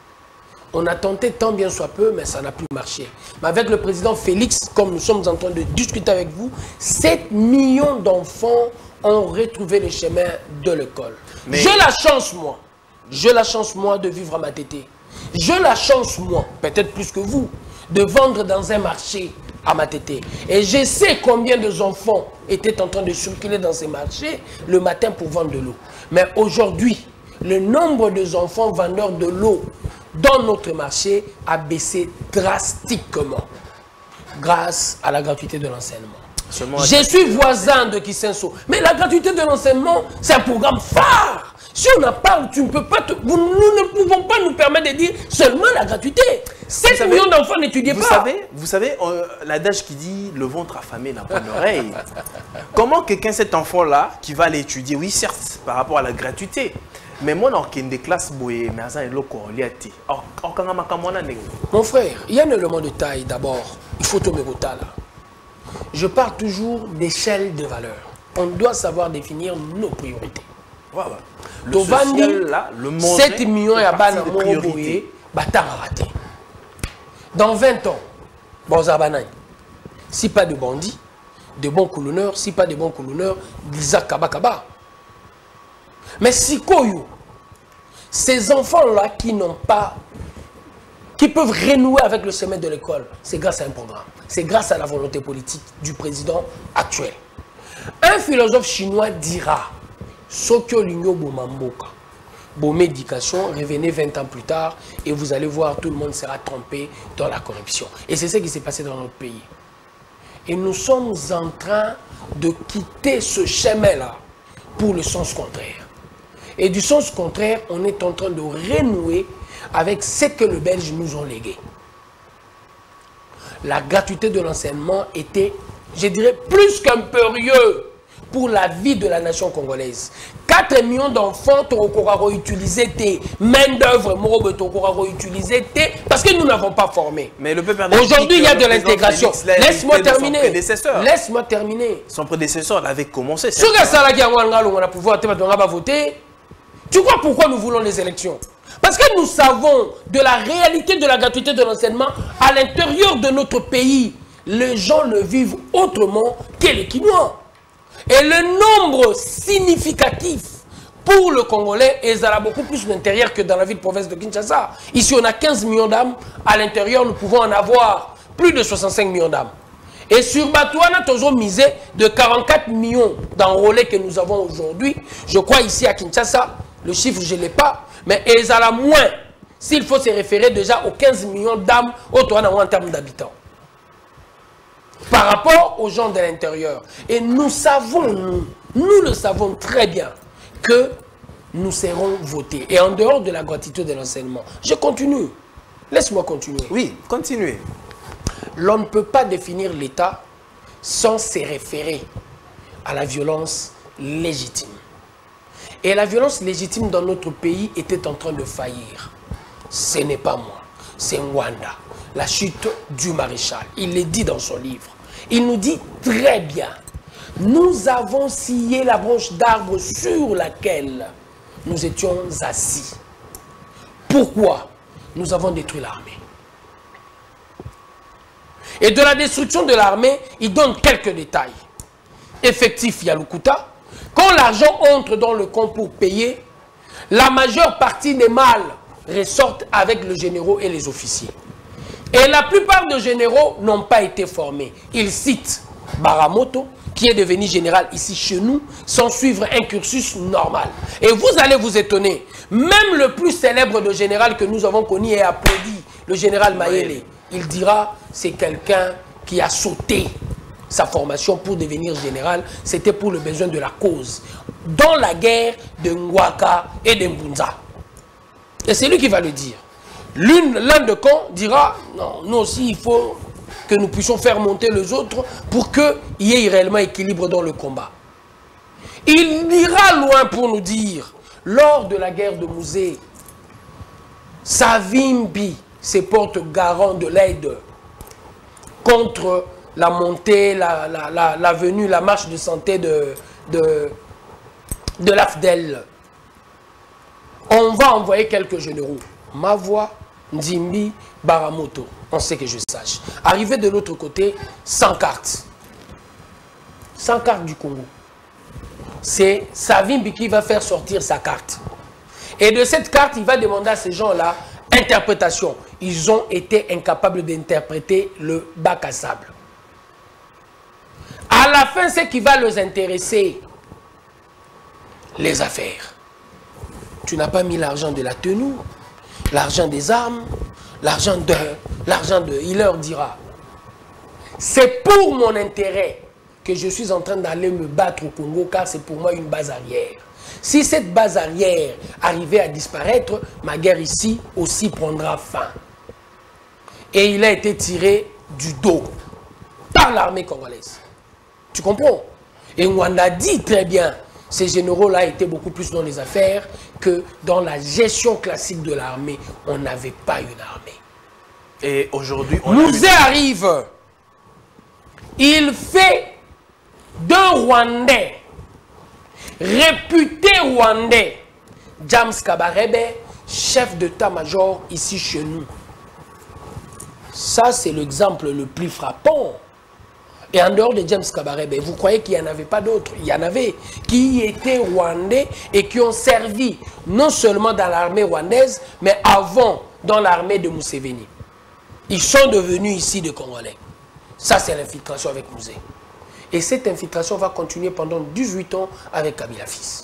On a tenté tant bien soit peu, mais ça n'a plus marché. Mais avec le président Félix, comme nous sommes en train de discuter avec vous, sept millions d'enfants ont retrouvé le chemin de l'école. Mais... J'ai la chance, moi, j'ai la chance, moi, de vivre à Matete. J'ai la chance, moi, peut-être plus que vous, de vendre dans un marché à Matete. Et je sais combien d'enfants étaient en train de circuler dans ces marchés le matin pour vendre de l'eau. Mais aujourd'hui, le nombre d'enfants vendeurs de l'eau dans notre marché a baissé drastiquement grâce à la gratuité de l'enseignement. Je suis voisin de Kisenso, mais la gratuité de l'enseignement, c'est un programme phare. Si on en parle, tu ne peux pas te, vous, nous ne pouvons pas nous permettre de dire seulement la gratuité. sept millions d'enfants n'étudient pas. Savez, vous savez, euh, l'adage qui dit le ventre affamé n'a pas d'oreille. Comment quelqu'un, cet enfant-là, qui va aller étudier, oui, certes, par rapport à la gratuité, mais moi, dans des classes, mon frère, il y a un élément de taille d'abord. Il faut tomber au tas là. Je parle toujours d'échelle de valeur. On doit savoir définir nos priorités. Voilà. Le social, là, le manger, sept millions et abana priorités. Dans vingt ans, bon, si pas de bandits, de bons coulonneurs, si pas de bons coulonneurs, Giza Kaba Kaba. Mais si Koyo, ces enfants-là qui n'ont pas, qui peuvent renouer avec le chemin de l'école, c'est grâce à un programme. C'est grâce à la volonté politique du président actuel. Un philosophe chinois dira, Sokyo Lingyo Bomamboka, Bon éducation, revenez vingt ans plus tard et vous allez voir, tout le monde sera trompé dans la corruption. Et c'est ce qui s'est passé dans notre pays. Et nous sommes en train de quitter ce chemin-là pour le sens contraire. Et du sens contraire, on est en train de renouer avec ce que les Belges nous ont légué. La gratuité de l'enseignement était, je dirais, plus qu'impérieux pour la vie de la nation congolaise. quatre millions d'enfants ont utilisé tes main-d'œuvre, utilisé tes parce que nous n'avons pas formé. Mais le peuple aujourd'hui, il y a de l'intégration. Laisse-moi terminer. Laisse-moi terminer. Son prédécesseur l'avait commencé. Sur que ça, on a pouvoir voter. Tu crois pourquoi nous voulons les élections? Parce que nous savons de la réalité de la gratuité de l'enseignement à l'intérieur de notre pays. Les gens le vivent autrement que les Quinois. Et le nombre significatif pour le Congolais est beaucoup plus l'intérieur que dans la ville-province de Kinshasa. Ici, on a quinze millions d'âmes. À l'intérieur, nous pouvons en avoir plus de soixante-cinq millions d'âmes. Et sur Batouana, nous avons misé de quarante-quatre millions d'enrôlés que nous avons aujourd'hui. Je crois ici à Kinshasa, le chiffre, je ne l'ai pas, mais ils ont moins, s'il faut se référer déjà aux quinze millions d'âmes en termes d'habitants. Par rapport aux gens de l'intérieur. Et nous savons, nous, nous le savons très bien, que nous serons votés. Et en dehors de la gratuité de l'enseignement, je continue. Laisse-moi continuer. Oui, continuez. L'on ne peut pas définir l'État sans se référer à la violence légitime. Et la violence légitime dans notre pays était en train de faillir. Ce n'est pas moi, c'est Nwanda. La chute du maréchal. Il le dit dans son livre. Il nous dit très bien, nous avons scié la branche d'arbre sur laquelle nous étions assis. Pourquoi? Nous avons détruit l'armée. Et de la destruction de l'armée, il donne quelques détails. Effectif Yalukuta, quand l'argent entre dans le compte pour payer, la majeure partie des mâles ressortent avec les généraux et les officiers. Et la plupart des généraux n'ont pas été formés. Ils citent Baramoto, qui est devenu général ici chez nous, sans suivre un cursus normal. Et vous allez vous étonner, même le plus célèbre de général que nous avons connu et applaudi, le général Mayele, il dira c'est quelqu'un qui a sauté sa formation pour devenir général. C'était pour le besoin de la cause. Dans la guerre de Ngwaka et de Mbunza. Et c'est lui qui va le dire. L'un de camp dira, non, nous aussi, il faut que nous puissions faire monter les autres pour qu'il y ait réellement équilibre dans le combat. Il ira loin pour nous dire, lors de la guerre de Mouzé, Savimbi se porte garant de l'aide contre la montée, la, la, la, la venue, la marche de santé de, de, de l'A F D E L. On va envoyer quelques généraux. Ma voix, Nzimbi, Baramoto, on sait que je sache. Arrivé de l'autre côté, sans carte. Sans carte du Congo. C'est Savimbi qui va faire sortir sa carte. Et de cette carte, il va demander à ces gens-là Interprétation. Ils ont été incapables d'interpréter le bac à sable. À la fin, ce qui va les intéresser, les affaires. Tu n'as pas mis l'argent de la tenue, l'argent des armes, l'argent de... L'argent de... Il leur dira. C'est pour mon intérêt que je suis en train d'aller me battre au Congo, car c'est pour moi une base arrière. Si cette base arrière arrivait à disparaître, ma guerre ici aussi prendra fin. Et il a été tiré du dos par l'armée congolaise. Tu comprends? Et Mwanda dit très bien, ces généraux-là étaient beaucoup plus dans les affaires que dans la gestion classique de l'armée. On n'avait pas une armée. Et aujourd'hui, on nous arrive, il fait d'un Rwandais, réputé Rwandais, James Kabarebe, chef d'état-major ici chez nous. Ça, c'est l'exemple le plus frappant. Et en dehors de James Kabarebe, vous croyez qu'il n'y en avait pas d'autres? Il y en avait qui étaient rwandais et qui ont servi non seulement dans l'armée rwandaise, mais avant dans l'armée de Museveni. Ils sont devenus ici des Congolais. Ça, c'est l'infiltration avec Musée. Et cette infiltration va continuer pendant dix-huit ans avec Kabila fils.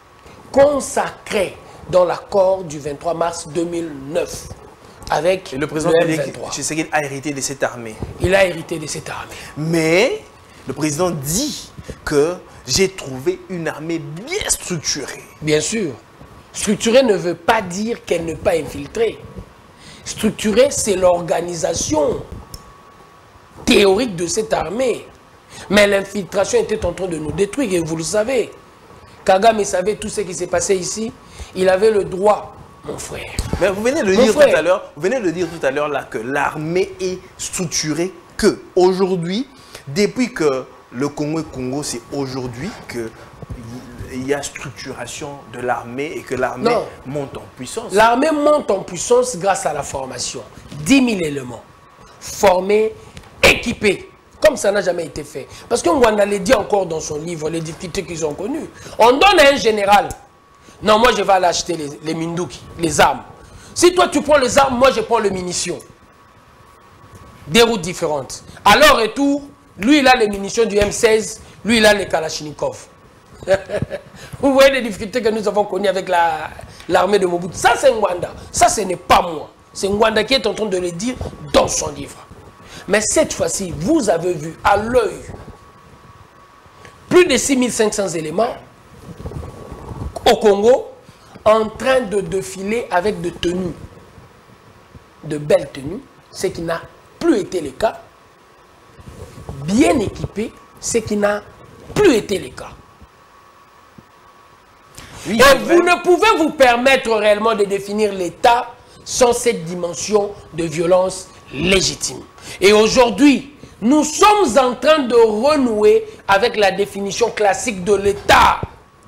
Consacré dans l'accord du vingt-trois mars deux mille neuf avec et le président le M vingt-trois. Tshisekedi a hérité de cette armée. Il a hérité de cette armée. Mais le président dit que j'ai trouvé une armée bien structurée. Bien sûr. Structurée ne veut pas dire qu'elle n'est pas infiltrée. Structurée, c'est l'organisation théorique de cette armée. Mais l'infiltration était en train de nous détruire, et vous le savez. Kagame savait tout ce qui s'est passé ici. Il avait le droit, mon frère. Mais vous venez de mon dire frère. tout à l'heure, vous venez de dire tout à l'heure là que l'armée est structurée que aujourd'hui, depuis que le Congo est Congo, c'est aujourd'hui que il y a structuration de l'armée et que l'armée monte en puissance. L'armée monte en puissance grâce à la formation. dix mille éléments formés, équipés. Comme ça n'a jamais été fait. Parce que Mwanda l'a dit encore dans son livre, les difficultés qu'ils ont connues. On donne à un général. Non, moi je vais aller acheter les, les Minduki, les armes. Si toi tu prends les armes, moi je prends les munitions. Des routes différentes. À leur retour, lui il a les munitions du M seize, lui il a les Kalachnikov. Vous voyez les difficultés que nous avons connues avec l'armée la, de Mobutu. Ça c'est Mwanda. Ça ce n'est pas moi. C'est Mwanda qui est en train de le dire dans son livre. Mais cette fois-ci, vous avez vu à l'œil plus de six mille cinq cents éléments au Congo en train de défiler avec de tenues, de belles tenues, ce qui n'a plus été le cas. Bien équipés, ce qui n'a plus été le cas. Oui, et vous ne pouvez vous permettre réellement de définir l'État sans cette dimension de violence légitime. Et aujourd'hui, nous sommes en train de renouer avec la définition classique de l'État.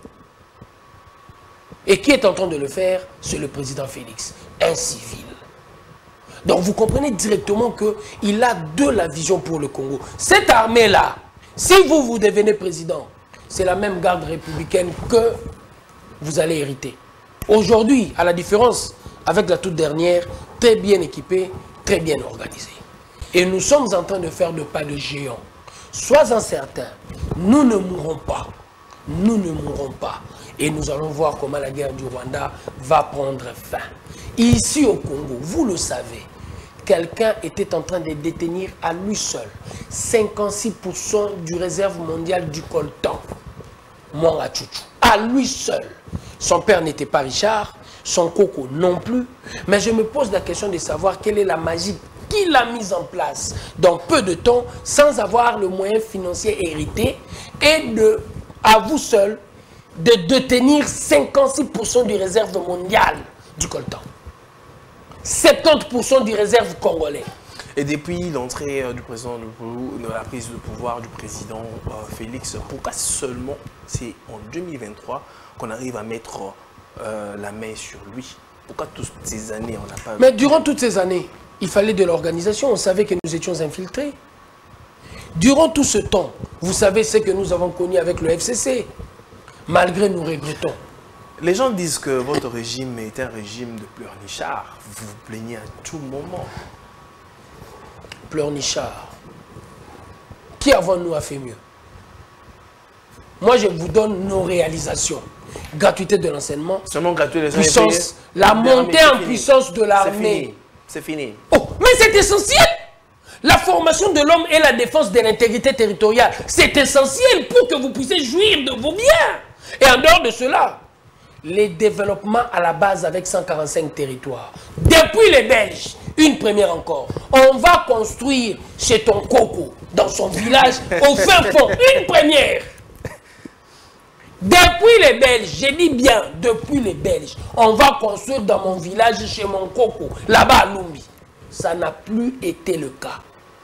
Et qui est en train de le faire? C'est le président Félix, un civil. Donc vous comprenez directement qu'il a de la vision pour le Congo. Cette armée-là, si vous, vous devenez président, c'est la même garde républicaine que vous allez hériter. Aujourd'hui, à la différence avec la toute dernière, très bien équipée, très bien organisée. Et nous sommes en train de faire de pas de géant. Sois-en certain, nous ne mourrons pas. Nous ne mourrons pas. Et nous allons voir comment la guerre du Rwanda va prendre fin. Ici au Congo, vous le savez, quelqu'un était en train de détenir à lui seul cinquante-six pour cent du réserve mondiale du coltan. Mwanga Tchouchou. À lui seul. Son père n'était pas Richard, son coco non plus. Mais je me pose la question de savoir quelle est la magie qu'il a mise en place dans peu de temps sans avoir le moyen financier hérité et de, à vous seul, de détenir cinquante-six pour cent du réserve mondial du coltan. soixante-dix pour cent du réserve congolais. Et depuis l'entrée euh, du président, de, de la prise de pouvoir du président euh, Félix, pourquoi seulement c'est en deux mille vingt-trois qu'on arrive à mettre euh, la main sur lui? Pourquoi toutes ces années on n'a pas... Mais durant toutes ces années, il fallait de l'organisation. On savait que nous étions infiltrés. Durant tout ce temps, vous savez ce que nous avons connu avec le F C C. Malgré nous regrettons. Les gens disent que votre régime est un régime de pleurnichard. Vous vous plaignez à tout moment. Pleurnichard. Qui avant nous a fait mieux? Moi, je vous donne nos réalisations. Gratuité de l'enseignement. Seulement gratuité de puissance, la montée en puissance de l'armée. C'est fini. Oh, mais c'est essentiel. La formation de l'homme et la défense de l'intégrité territoriale, c'est essentiel pour que vous puissiez jouir de vos biens. Et en dehors de cela, les développements à la base avec cent quarante-cinq territoires. Depuis les Belges, une première encore. On va construire chez ton coco, dans son village, au fin fond, une première. Depuis les Belges, je dis bien, depuis les Belges, on va construire dans mon village, chez mon coco, là-bas à Lumbi. Ça n'a plus été le cas.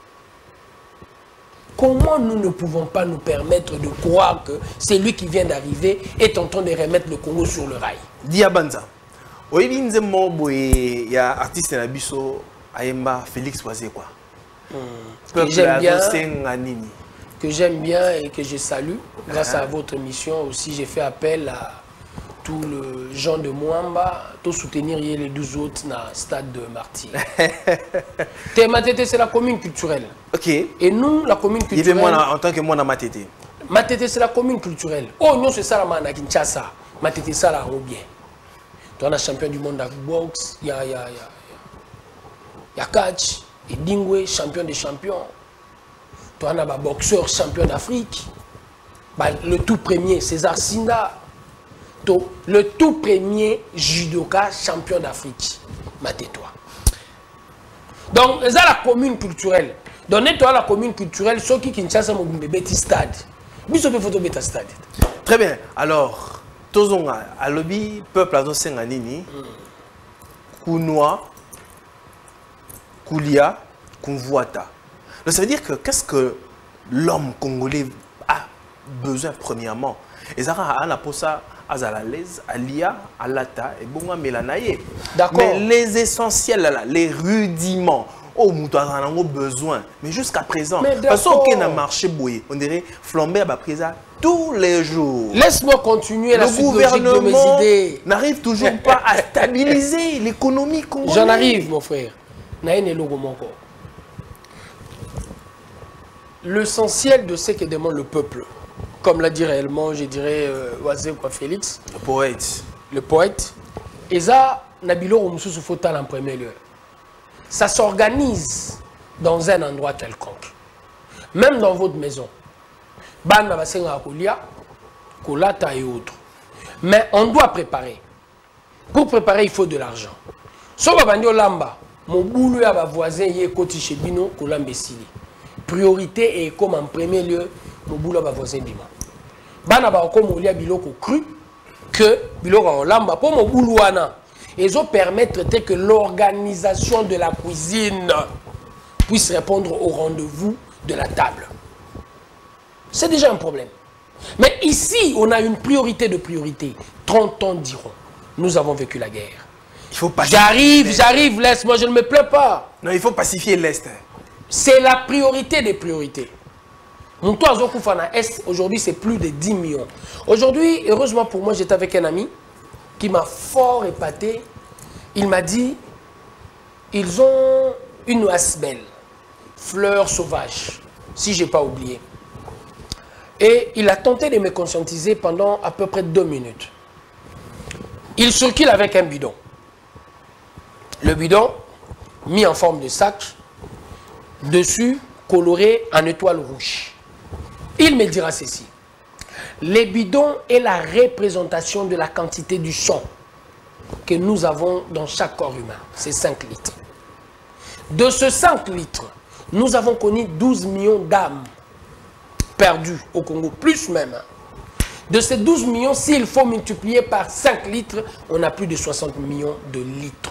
Comment nous ne pouvons pas nous permettre de croire que celui qui vient d'arriver est en train de remettre le Congo sur le rail? Diabanza. Oyebi nzembo boye ya artiste na biso Ayemba Félix Oise quoi. Que j'aime bien, que j'aime bien et que je salue. Grâce à votre émission aussi, j'ai fait appel à tout le gens de Mwamba, tout soutenir les douze autres dans le stade de Martyr. Matete, c'est la commune culturelle. Ok. Et nous, la commune culturelle. Moi, en tant que moi, dans Matete. Matete, c'est la commune culturelle. Oh non, c'est ça la Kinshasa. Matete, ça la roule bien. Tu as un champion du monde de boxe, il y a, y a, y a, y a catch, et Dingwe, champion des champions. Tu as un boxeur champion d'Afrique. Bah, le tout premier, César Sinda. Le tout premier judoka champion d'Afrique. Maté-toi. Donc, c'est la commune culturelle. Donnez-toi la commune culturelle, ceux qui Kinshasa mon bébé stade. Biso pe photo beta stade. Très bien. Alors, tozonga à lobby peuple azo senganini. Kunwa, Koulia, Kunvuata. Donc ça veut dire que qu'est-ce que l'homme congolais a besoin premièrement? Et ça a la posa Azalalaise, Alia, Alata et Bonga Melanaye. D'accord. Mais les essentiels, là, les rudiments, oh, nous avons besoin. Mais jusqu'à présent, parce qu'on a marché bouillé, on dirait flamber à présent tous les jours. Laisse-moi continuer la Le suite logique de mes idées. N'arrive toujours pas à stabiliser l'économie congolaise. J'en arrive, mon frère. L'essentiel de ce que demande le peuple, comme l'a dit réellement, je dirais, Oise quoi Félix. Le poète. Le poète. Et ça, Nabilo Oumsou Fotal en premier lieu. Ça s'organise dans un endroit quelconque. Même dans votre maison. Ban Mabasenga Kolia, Kolata et autres. Mais on doit préparer. Pour préparer, il faut de l'argent. Soba Bandio Lamba, mon boulot à ma voisin, yé Koti Chebino, Kolambesili. Priorité est comme en premier lieu, mon boulot à ma voisin Bima. Bana ba ko molia biloko cru que biloko lamba pour mon boulouana ils ont permettre que l'organisation de la cuisine puisse répondre au rendez-vous de la table. C'est déjà un problème. Mais ici, on a une priorité de priorité. trente ans diront. Nous avons vécu la guerre. Il faut J'arrive, j'arrive, laisse-moi, je ne me plains pas. Non, il faut pacifier l'Est. C'est la priorité des priorités. Mon toit Zokufana Est, aujourd'hui, c'est plus de dix millions. Aujourd'hui, heureusement pour moi, j'étais avec un ami qui m'a fort épaté. Il m'a dit, ils ont une asbelle, fleur sauvage, si je n'ai pas oublié. Et il a tenté de me conscientiser pendant à peu près deux minutes. Il circule avec un bidon. Le bidon, mis en forme de sac, dessus, coloré en étoile rouge. Il me dira ceci. Les bidons est la représentation de la quantité du sang que nous avons dans chaque corps humain. C'est cinq litres. De ce cinq litres, nous avons connu douze millions d'âmes perdues au Congo, plus même. De ces douze millions, s'il faut multiplier par cinq litres, on a plus de soixante millions de litres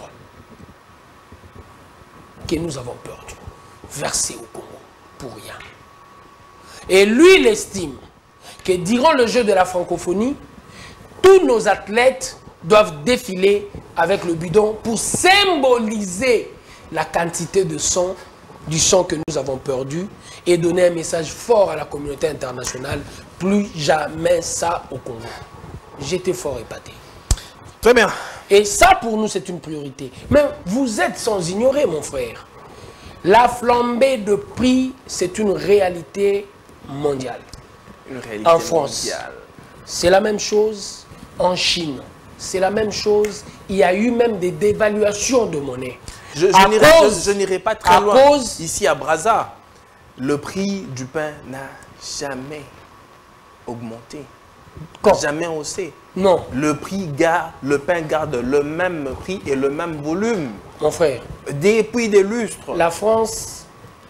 que nous avons perdus, versés au Congo, pour rien. Et lui, il estime que durant le jeu de la francophonie, tous nos athlètes doivent défiler avec le bidon pour symboliser la quantité de sang, du sang que nous avons perdu et donner un message fort à la communauté internationale. Plus jamais ça au Congo. J'étais fort épaté. Très bien. Et ça, pour nous, c'est une priorité. Mais vous êtes sans ignorer, mon frère. La flambée de prix, c'est une réalité mondiale. Une réalité en France, mondiale. C'est la même chose en Chine. C'est la même chose. Il y a eu même des dévaluations de monnaie. Je, je n'irai pas très loin. Cause, Ici à Brazza, le prix du pain n'a jamais augmenté. Quand? Jamais haussé. Non. Le prix garde, le pain garde le même prix et le même volume. Mon frère. Depuis des lustres. La France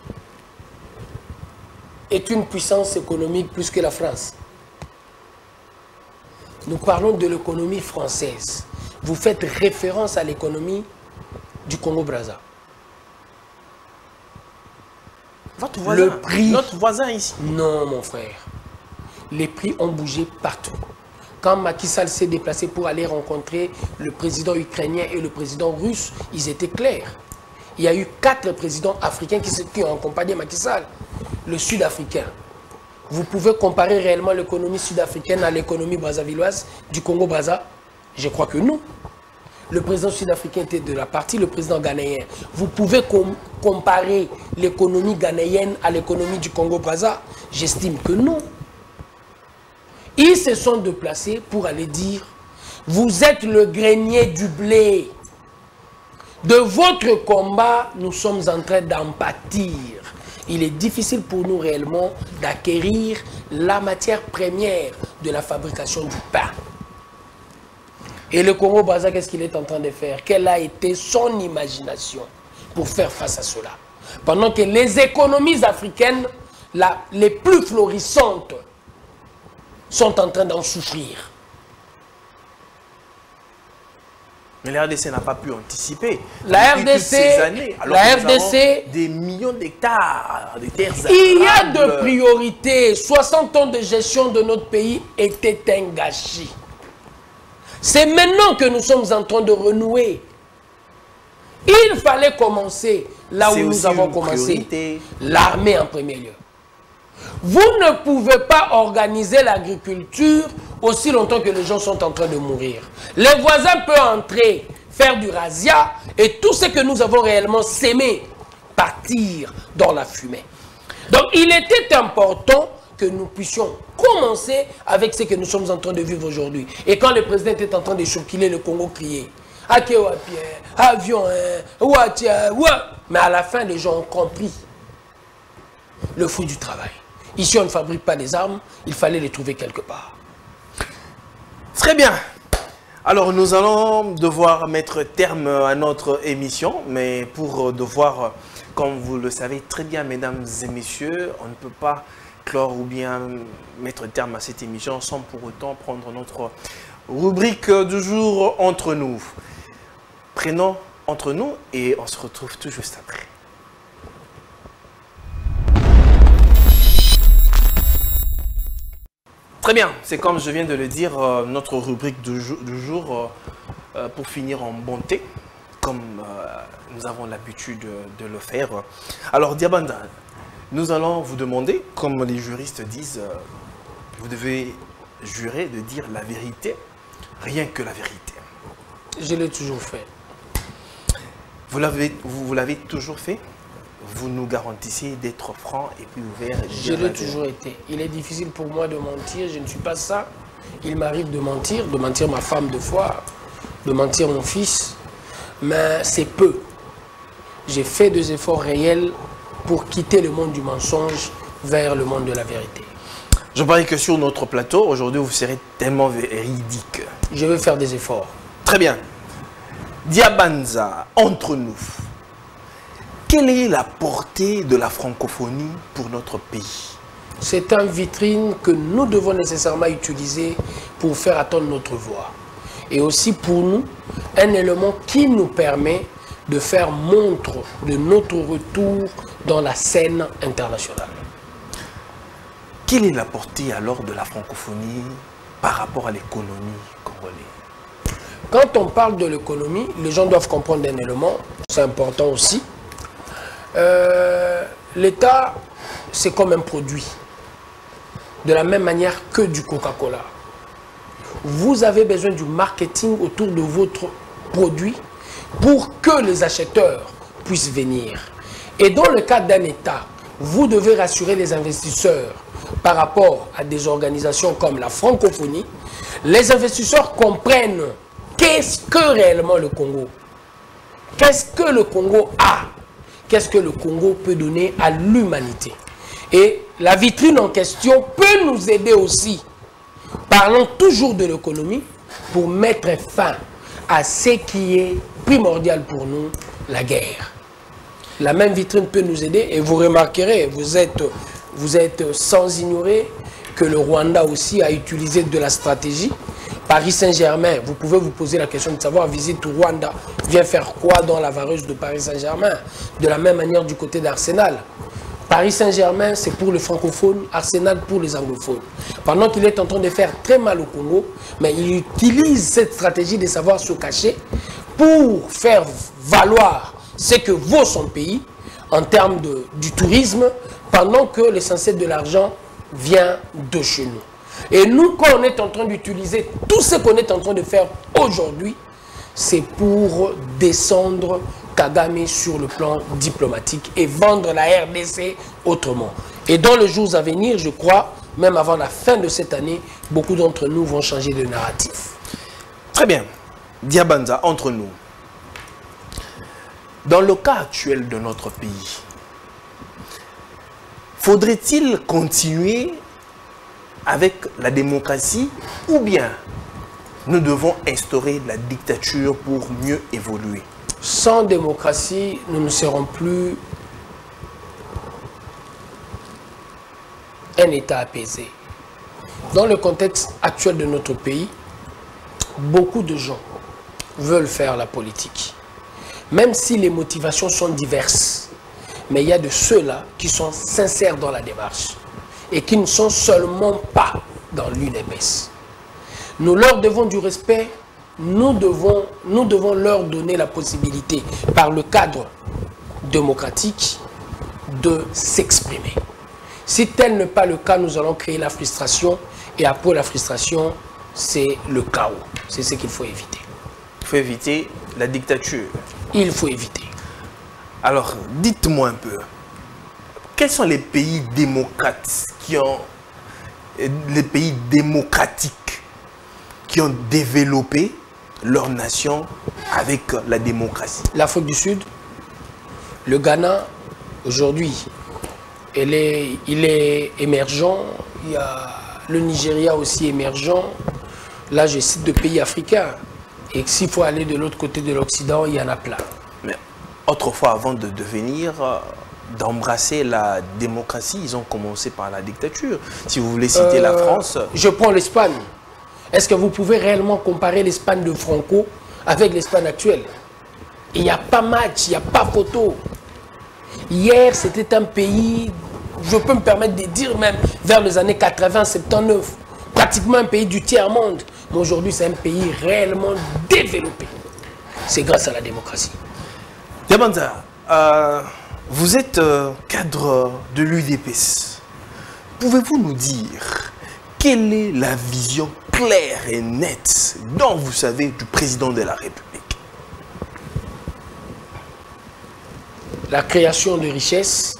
est une puissance économique plus que la France. Nous parlons de l'économie française. Vous faites référence à l'économie du Congo-Brazza. Votre voisin, le prix, notre voisin ici. Non, mon frère. Les prix ont bougé partout. Quand Macky Sall s'est déplacé pour aller rencontrer le président ukrainien et le président russe, ils étaient clairs. Il y a eu quatre présidents africains qui, qui ont accompagné Macky Sall. Le sud-africain. Vous pouvez comparer réellement l'économie sud-africaine à l'économie brazzavilloise du Congo-Brazza? Je crois que non. Le président sud-africain était de la partie, le président ghanéen. Vous pouvez com comparer l'économie ghanéenne à l'économie du Congo-Brazza? J'estime que non. Ils se sont déplacés pour aller dire, vous êtes le grenier du blé. De votre combat, nous sommes en train d'en pâtir. Il est difficile pour nous réellement d'acquérir la matière première de la fabrication du pain. Et le Congo-Brazza, qu'est-ce qu'il est en train de faire? Quelle a été son imagination pour faire face à cela? Pendant que les économies africaines, la, les plus florissantes, sont en train d'en souffrir. Mais la R D C n'a pas pu anticiper. La R D C, ces années, alors la que R D C, des millions d'hectares, de terres il y a de priorités. soixante ans de gestion de notre pays étaient un gâchis. C'est maintenant que nous sommes en train de renouer. Il fallait commencer là où nous avons commencé. L'armée en premier lieu. Vous ne pouvez pas organiser l'agriculture aussi longtemps que les gens sont en train de mourir. Les voisins peuvent entrer, faire du razzia et tout ce que nous avons réellement sémé partir dans la fumée. Donc il était important que nous puissions commencer avec ce que nous sommes en train de vivre aujourd'hui. Et quand le président était en train de choquiller, le Congo criait « Akewapié, avion, ouatia, ouah !» Mais à la fin, les gens ont compris le fruit du travail. Ici, on ne fabrique pas des armes, il fallait les trouver quelque part. Très bien. Alors, nous allons devoir mettre terme à notre émission, mais pour devoir, comme vous le savez très bien, mesdames et messieurs, on ne peut pas clore ou bien mettre terme à cette émission sans pour autant prendre notre rubrique du jour entre nous. Prenons entre nous et on se retrouve tout juste après. Très bien, c'est comme je viens de le dire, euh, notre rubrique du, jou du jour, euh, euh, pour finir en bonté, comme euh, nous avons l'habitude de, de le faire. Alors, Diabanda, nous allons vous demander, comme les juristes disent, euh, vous devez jurer de dire la vérité, rien que la vérité. Je l'ai toujours fait. Vous l'avez vous, vous l'avez toujours fait? Vous nous garantissez d'être franc et puis ouvert. Et je l'ai toujours été. Il est difficile pour moi de mentir, je ne suis pas ça. Il m'arrive de mentir, de mentir ma femme deux fois, de mentir mon fils, mais c'est peu. J'ai fait des efforts réels pour quitter le monde du mensonge vers le monde de la vérité. Je parie que sur notre plateau, aujourd'hui, vous serez tellement véridique. Je vais faire des efforts. Très bien. Diabanza, entre nous, quelle est la portée de la francophonie pour notre pays? C'est une vitrine que nous devons nécessairement utiliser pour faire attendre notre voix. Et aussi pour nous, un élément qui nous permet de faire montre de notre retour dans la scène internationale. Quelle est la portée alors de la francophonie par rapport à l'économie congolaise? Quand on parle de l'économie, les gens doivent comprendre un élément, c'est important aussi. Euh, L'État, c'est comme un produit. De la même manière que du Coca-Cola. vous avez besoin du marketing autour de votre produit pour que les acheteurs puissent venir. Et dans le cadre d'un État, vous devez rassurer les investisseurs par rapport à des organisations comme la francophonie. Les investisseurs comprennent qu'est-ce que réellement le Congo. Qu'est-ce que le Congo a? Qu'est-ce que le Congo peut donner à l'humanité? Et la vitrine en question peut nous aider aussi. Parlons toujours de l'économie pour mettre fin à ce qui est primordial pour nous, la guerre. La même vitrine peut nous aider et vous remarquerez, vous êtes, vous êtes sans ignorer que le Rwanda aussi a utilisé de la stratégie. Paris Saint-Germain, vous pouvez vous poser la question de savoir, visite au Rwanda, vient faire quoi dans la vareuse de Paris Saint-Germain? De la même manière du côté d'Arsenal. Paris Saint-Germain, c'est pour les francophones, Arsenal pour les anglophones. Pendant qu'il est en train de faire très mal au Congo, mais il utilise cette stratégie de savoir se cacher pour faire valoir ce que vaut son pays en termes de, du tourisme, pendant que l'essentiel de l'argent vient de chez nous. Et nous, quand on est en train d'utiliser tout ce qu'on est en train de faire aujourd'hui, c'est pour descendre Kagame sur le plan diplomatique et vendre la R D C autrement. Et dans les jours à venir, je crois, même avant la fin de cette année, beaucoup d'entre nous vont changer de narratif. Très bien. Diabanza, entre nous. Dans le cas actuel de notre pays, faudrait-il continuer avec la démocratie ou bien nous devons instaurer la dictature pour mieux évoluer? Sans démocratie, nous ne serons plus un État apaisé. Dans le contexte actuel de notre pays, beaucoup de gens veulent faire la politique. Même si les motivations sont diverses, mais il y a de ceux-là qui sont sincères dans la démarche et qui ne sont seulement pas dans l'une épaisse. Nous leur devons du respect, nous devons, nous devons leur donner la possibilité, par le cadre démocratique, de s'exprimer. Si tel n'est pas le cas, nous allons créer la frustration, et après la frustration, c'est le chaos. C'est ce qu'il faut éviter. Il faut éviter la dictature. Il faut éviter. Alors, dites-moi un peu, quels sont les pays démocrates qui ont, les pays démocratiques qui ont développé leur nation avec la démocratie? L'Afrique du Sud, le Ghana, aujourd'hui, il est, il est émergent. Il y a le Nigeria aussi émergent. Là, je cite deux pays africains. Et s'il faut aller de l'autre côté de l'Occident, il y en a plein. Mais autrefois, avant de devenir, d'embrasser la démocratie, ils ont commencé par la dictature. Si vous voulez citer euh, la France... Je prends l'Espagne. Est-ce que vous pouvez réellement comparer l'Espagne de Franco avec l'Espagne actuelle? Il n'y a pas match, il n'y a pas photo. Hier, c'était un pays, je peux me permettre de dire même, vers les années quatre-vingt, soixante-dix-neuf, pratiquement un pays du tiers-monde. Mais aujourd'hui, c'est un pays réellement développé. C'est grâce à la démocratie. Diabanza, euh, vous êtes euh, cadre de l'U D P S. Pouvez-vous nous dire quelle est la vision claire et nette dont vous savez du président de la République? La création de richesses,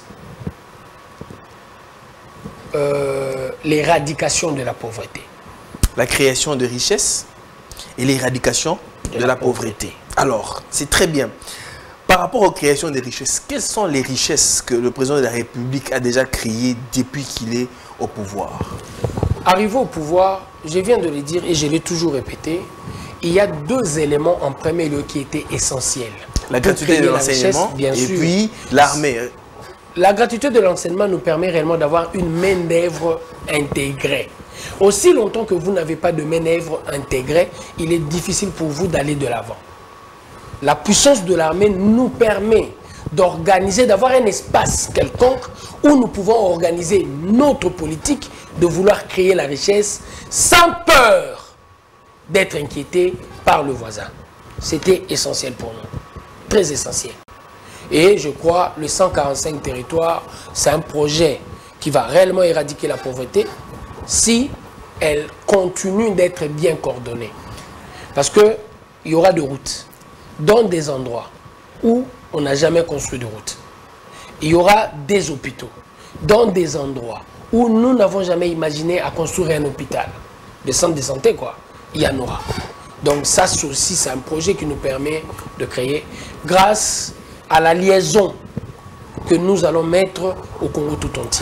euh, l'éradication de la pauvreté. La création de richesses et l'éradication de, de la, la pauvreté. pauvreté. Alors, c'est très bien. Par rapport aux créations des richesses, quelles sont les richesses que le président de la République a déjà créées depuis qu'il est au pouvoir? Arrivé au pouvoir, je viens de le dire et je l'ai toujours répété, il y a deux éléments en premier lieu qui étaient essentiels. La gratuité de l'enseignement et sûr. Puis l'armée. La gratuité de l'enseignement nous permet réellement d'avoir une main-d'œuvre intégrée. Aussi longtemps que vous n'avez pas de main-d'œuvre intégrée, il est difficile pour vous d'aller de l'avant. La puissance de l'armée nous permet d'organiser, d'avoir un espace quelconque où nous pouvons organiser notre politique, de vouloir créer la richesse sans peur d'être inquiété par le voisin. C'était essentiel pour nous, très essentiel. Et je crois le cent quarante-cinq territoires, c'est un projet qui va réellement éradiquer la pauvreté si elle continue d'être bien coordonnée. Parce qu'il y aura des routes dans des endroits où on n'a jamais construit de route. Il y aura des hôpitaux dans des endroits où nous n'avons jamais imaginé à construire un hôpital. Des centres de santé, quoi. Il y en aura. Donc ça aussi, c'est un projet qui nous permet de créer grâce à la liaison que nous allons mettre au Congo tout entier.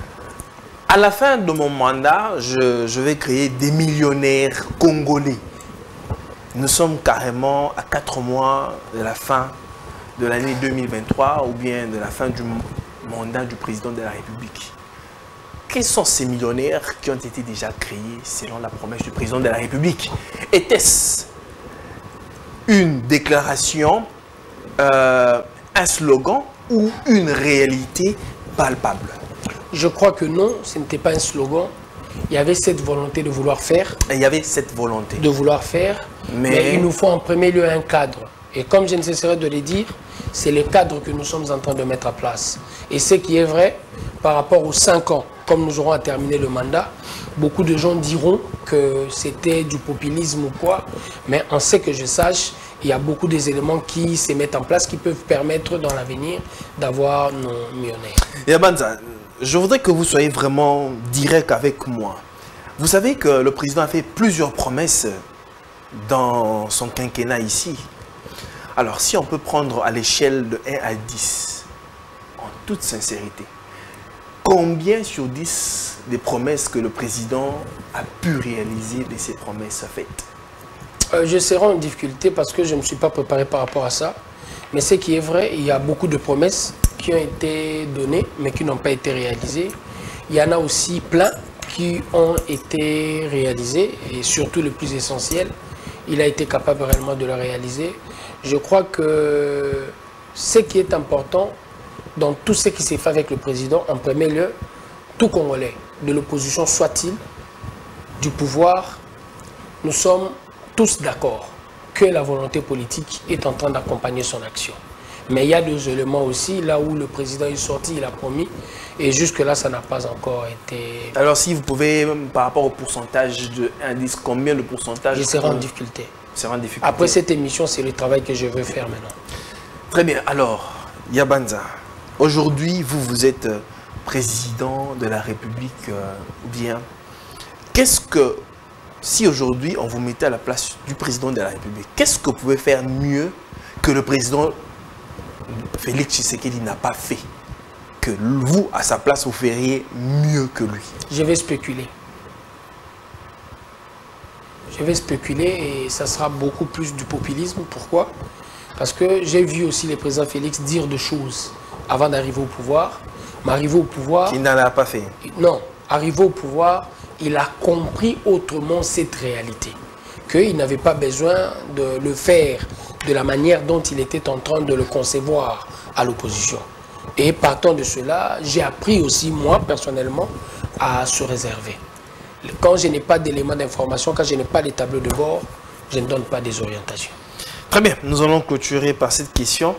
À la fin de mon mandat, je, je vais créer des millionnaires congolais. Nous sommes carrément à quatre mois de la fin de l'année deux mille vingt-trois ou bien de la fin du mandat du président de la République. Quels sont ces millionnaires qui ont été déjà créés selon la promesse du président de la République? Était-ce une déclaration, euh, un slogan ou une réalité palpable? Je crois que non, ce n'était pas un slogan. Il y avait cette volonté de vouloir faire. Et il y avait cette volonté. De vouloir faire. Mais... mais il nous faut en premier lieu un cadre. Et comme je ne cesserai de le dire, c'est le cadre que nous sommes en train de mettre en place. Et ce qui est vrai, par rapport aux cinq ans, comme nous aurons à terminer le mandat, beaucoup de gens diront que c'était du populisme ou quoi. Mais en ce que je sache, il y a beaucoup des éléments qui se mettent en place qui peuvent permettre dans l'avenir d'avoir nos millionnaires. Yabanza, je voudrais que vous soyez vraiment direct avec moi. Vous savez que le président a fait plusieurs promesses dans son quinquennat ici. Alors, si on peut prendre à l'échelle de un à dix, en toute sincérité, combien sur dix des promesses que le président a pu réaliser de ces promesses faites? euh, Je serai en difficulté parce que je ne me suis pas préparé par rapport à ça. Mais ce qui est vrai, il y a beaucoup de promesses qui ont été données, mais qui n'ont pas été réalisées. Il y en a aussi plein qui ont été réalisés, et surtout le plus essentiel, il a été capable réellement de le réaliser. Je crois que ce qui est important dans tout ce qui s'est fait avec le président, en premier lieu, tout Congolais, de l'opposition soit-il, du pouvoir, nous sommes tous d'accord que la volonté politique est en train d'accompagner son action. Mais il y a deux éléments aussi, là où le président est sorti, il a promis, et jusque-là, ça n'a pas encore été... Alors, si vous pouvez, par rapport au pourcentage de indice, combien de pourcentage... Je serai en difficulté. Sera en difficulté. Après cette émission, c'est le travail que je veux faire maintenant. Très bien. Alors, Yabanza, aujourd'hui, vous, vous êtes président de la République, euh, bien. Qu'est-ce que, si aujourd'hui, on vous mettait à la place du président de la République, qu'est-ce que vous pouvez faire mieux que le président Félix Tshisekedi n'a pas fait, que vous, à sa place, vous feriez mieux que lui? Je vais spéculer. Je vais spéculer et ça sera beaucoup plus du populisme. Pourquoi? Parce que j'ai vu aussi le président Félix dire des choses avant d'arriver au pouvoir. Mais arrivé au pouvoir... Il n'en a pas fait. Non. Arrivé au pouvoir, il a compris autrement cette réalité. Qu'il n'avait pas besoin de le faire de la manière dont il était en train de le concevoir à l'opposition. Et partant de cela, j'ai appris aussi, moi, personnellement, à se réserver. Quand je n'ai pas d'éléments d'information, quand je n'ai pas de tableau de bord, je ne donne pas des orientations. Très bien, nous allons clôturer par cette question.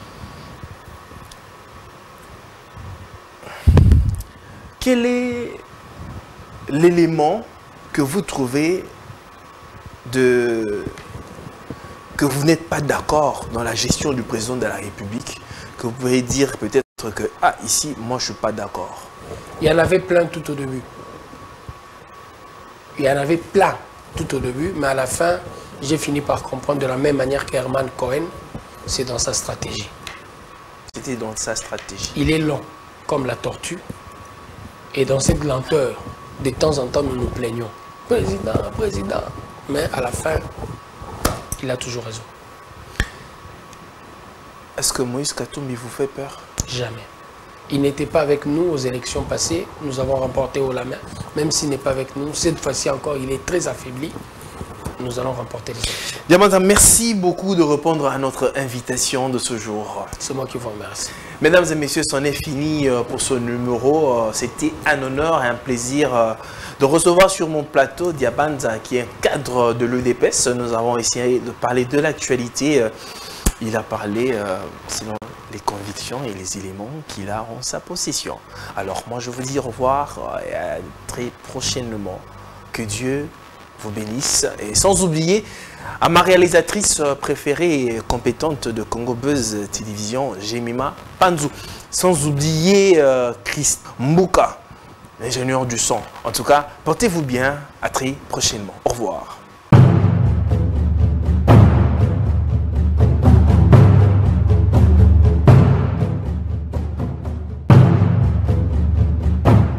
Quel est l'élément que vous trouvez de... que vous n'êtes pas d'accord dans la gestion du président de la République, que vous pouvez dire peut-être que, ah, ici, moi, je ne suis pas d'accord? Il y en avait plein tout au début. Il y en avait plein tout au début, mais à la fin, j'ai fini par comprendre de la même manière qu'Herman Cohen, c'est dans sa stratégie. C'était dans sa stratégie. Il est lent, comme la tortue, et dans cette lenteur, de temps en temps, nous nous plaignons. Président, président. Mais à la fin, il a toujours raison. Est-ce que Moïse Katumbi vous fait peur? Jamais. Il n'était pas avec nous aux élections passées. Nous avons remporté haut la main. Même s'il n'est pas avec nous, cette fois-ci encore, il est très affaibli. Nous allons remporter les élections. Diamanta, merci beaucoup de répondre à notre invitation de ce jour. C'est moi qui vous remercie. Mesdames et messieurs, c'en est fini pour ce numéro. C'était un honneur et un plaisir de recevoir sur mon plateau Diabanza, qui est un cadre de l'E D P S. Nous avons essayé de parler de l'actualité. Il a parlé selon les convictions et les éléments qu'il a en sa possession. Alors moi, je vous dis au revoir et à très prochainement Que Dieu vous bénisse. Et sans oublier à ma réalisatrice préférée et compétente de Congo Buzz Télévision, Jemima Panzou. Sans oublier euh, Chris Mbuka, l'ingénieur du son. En tout cas, portez-vous bien. À très prochainement. Au revoir.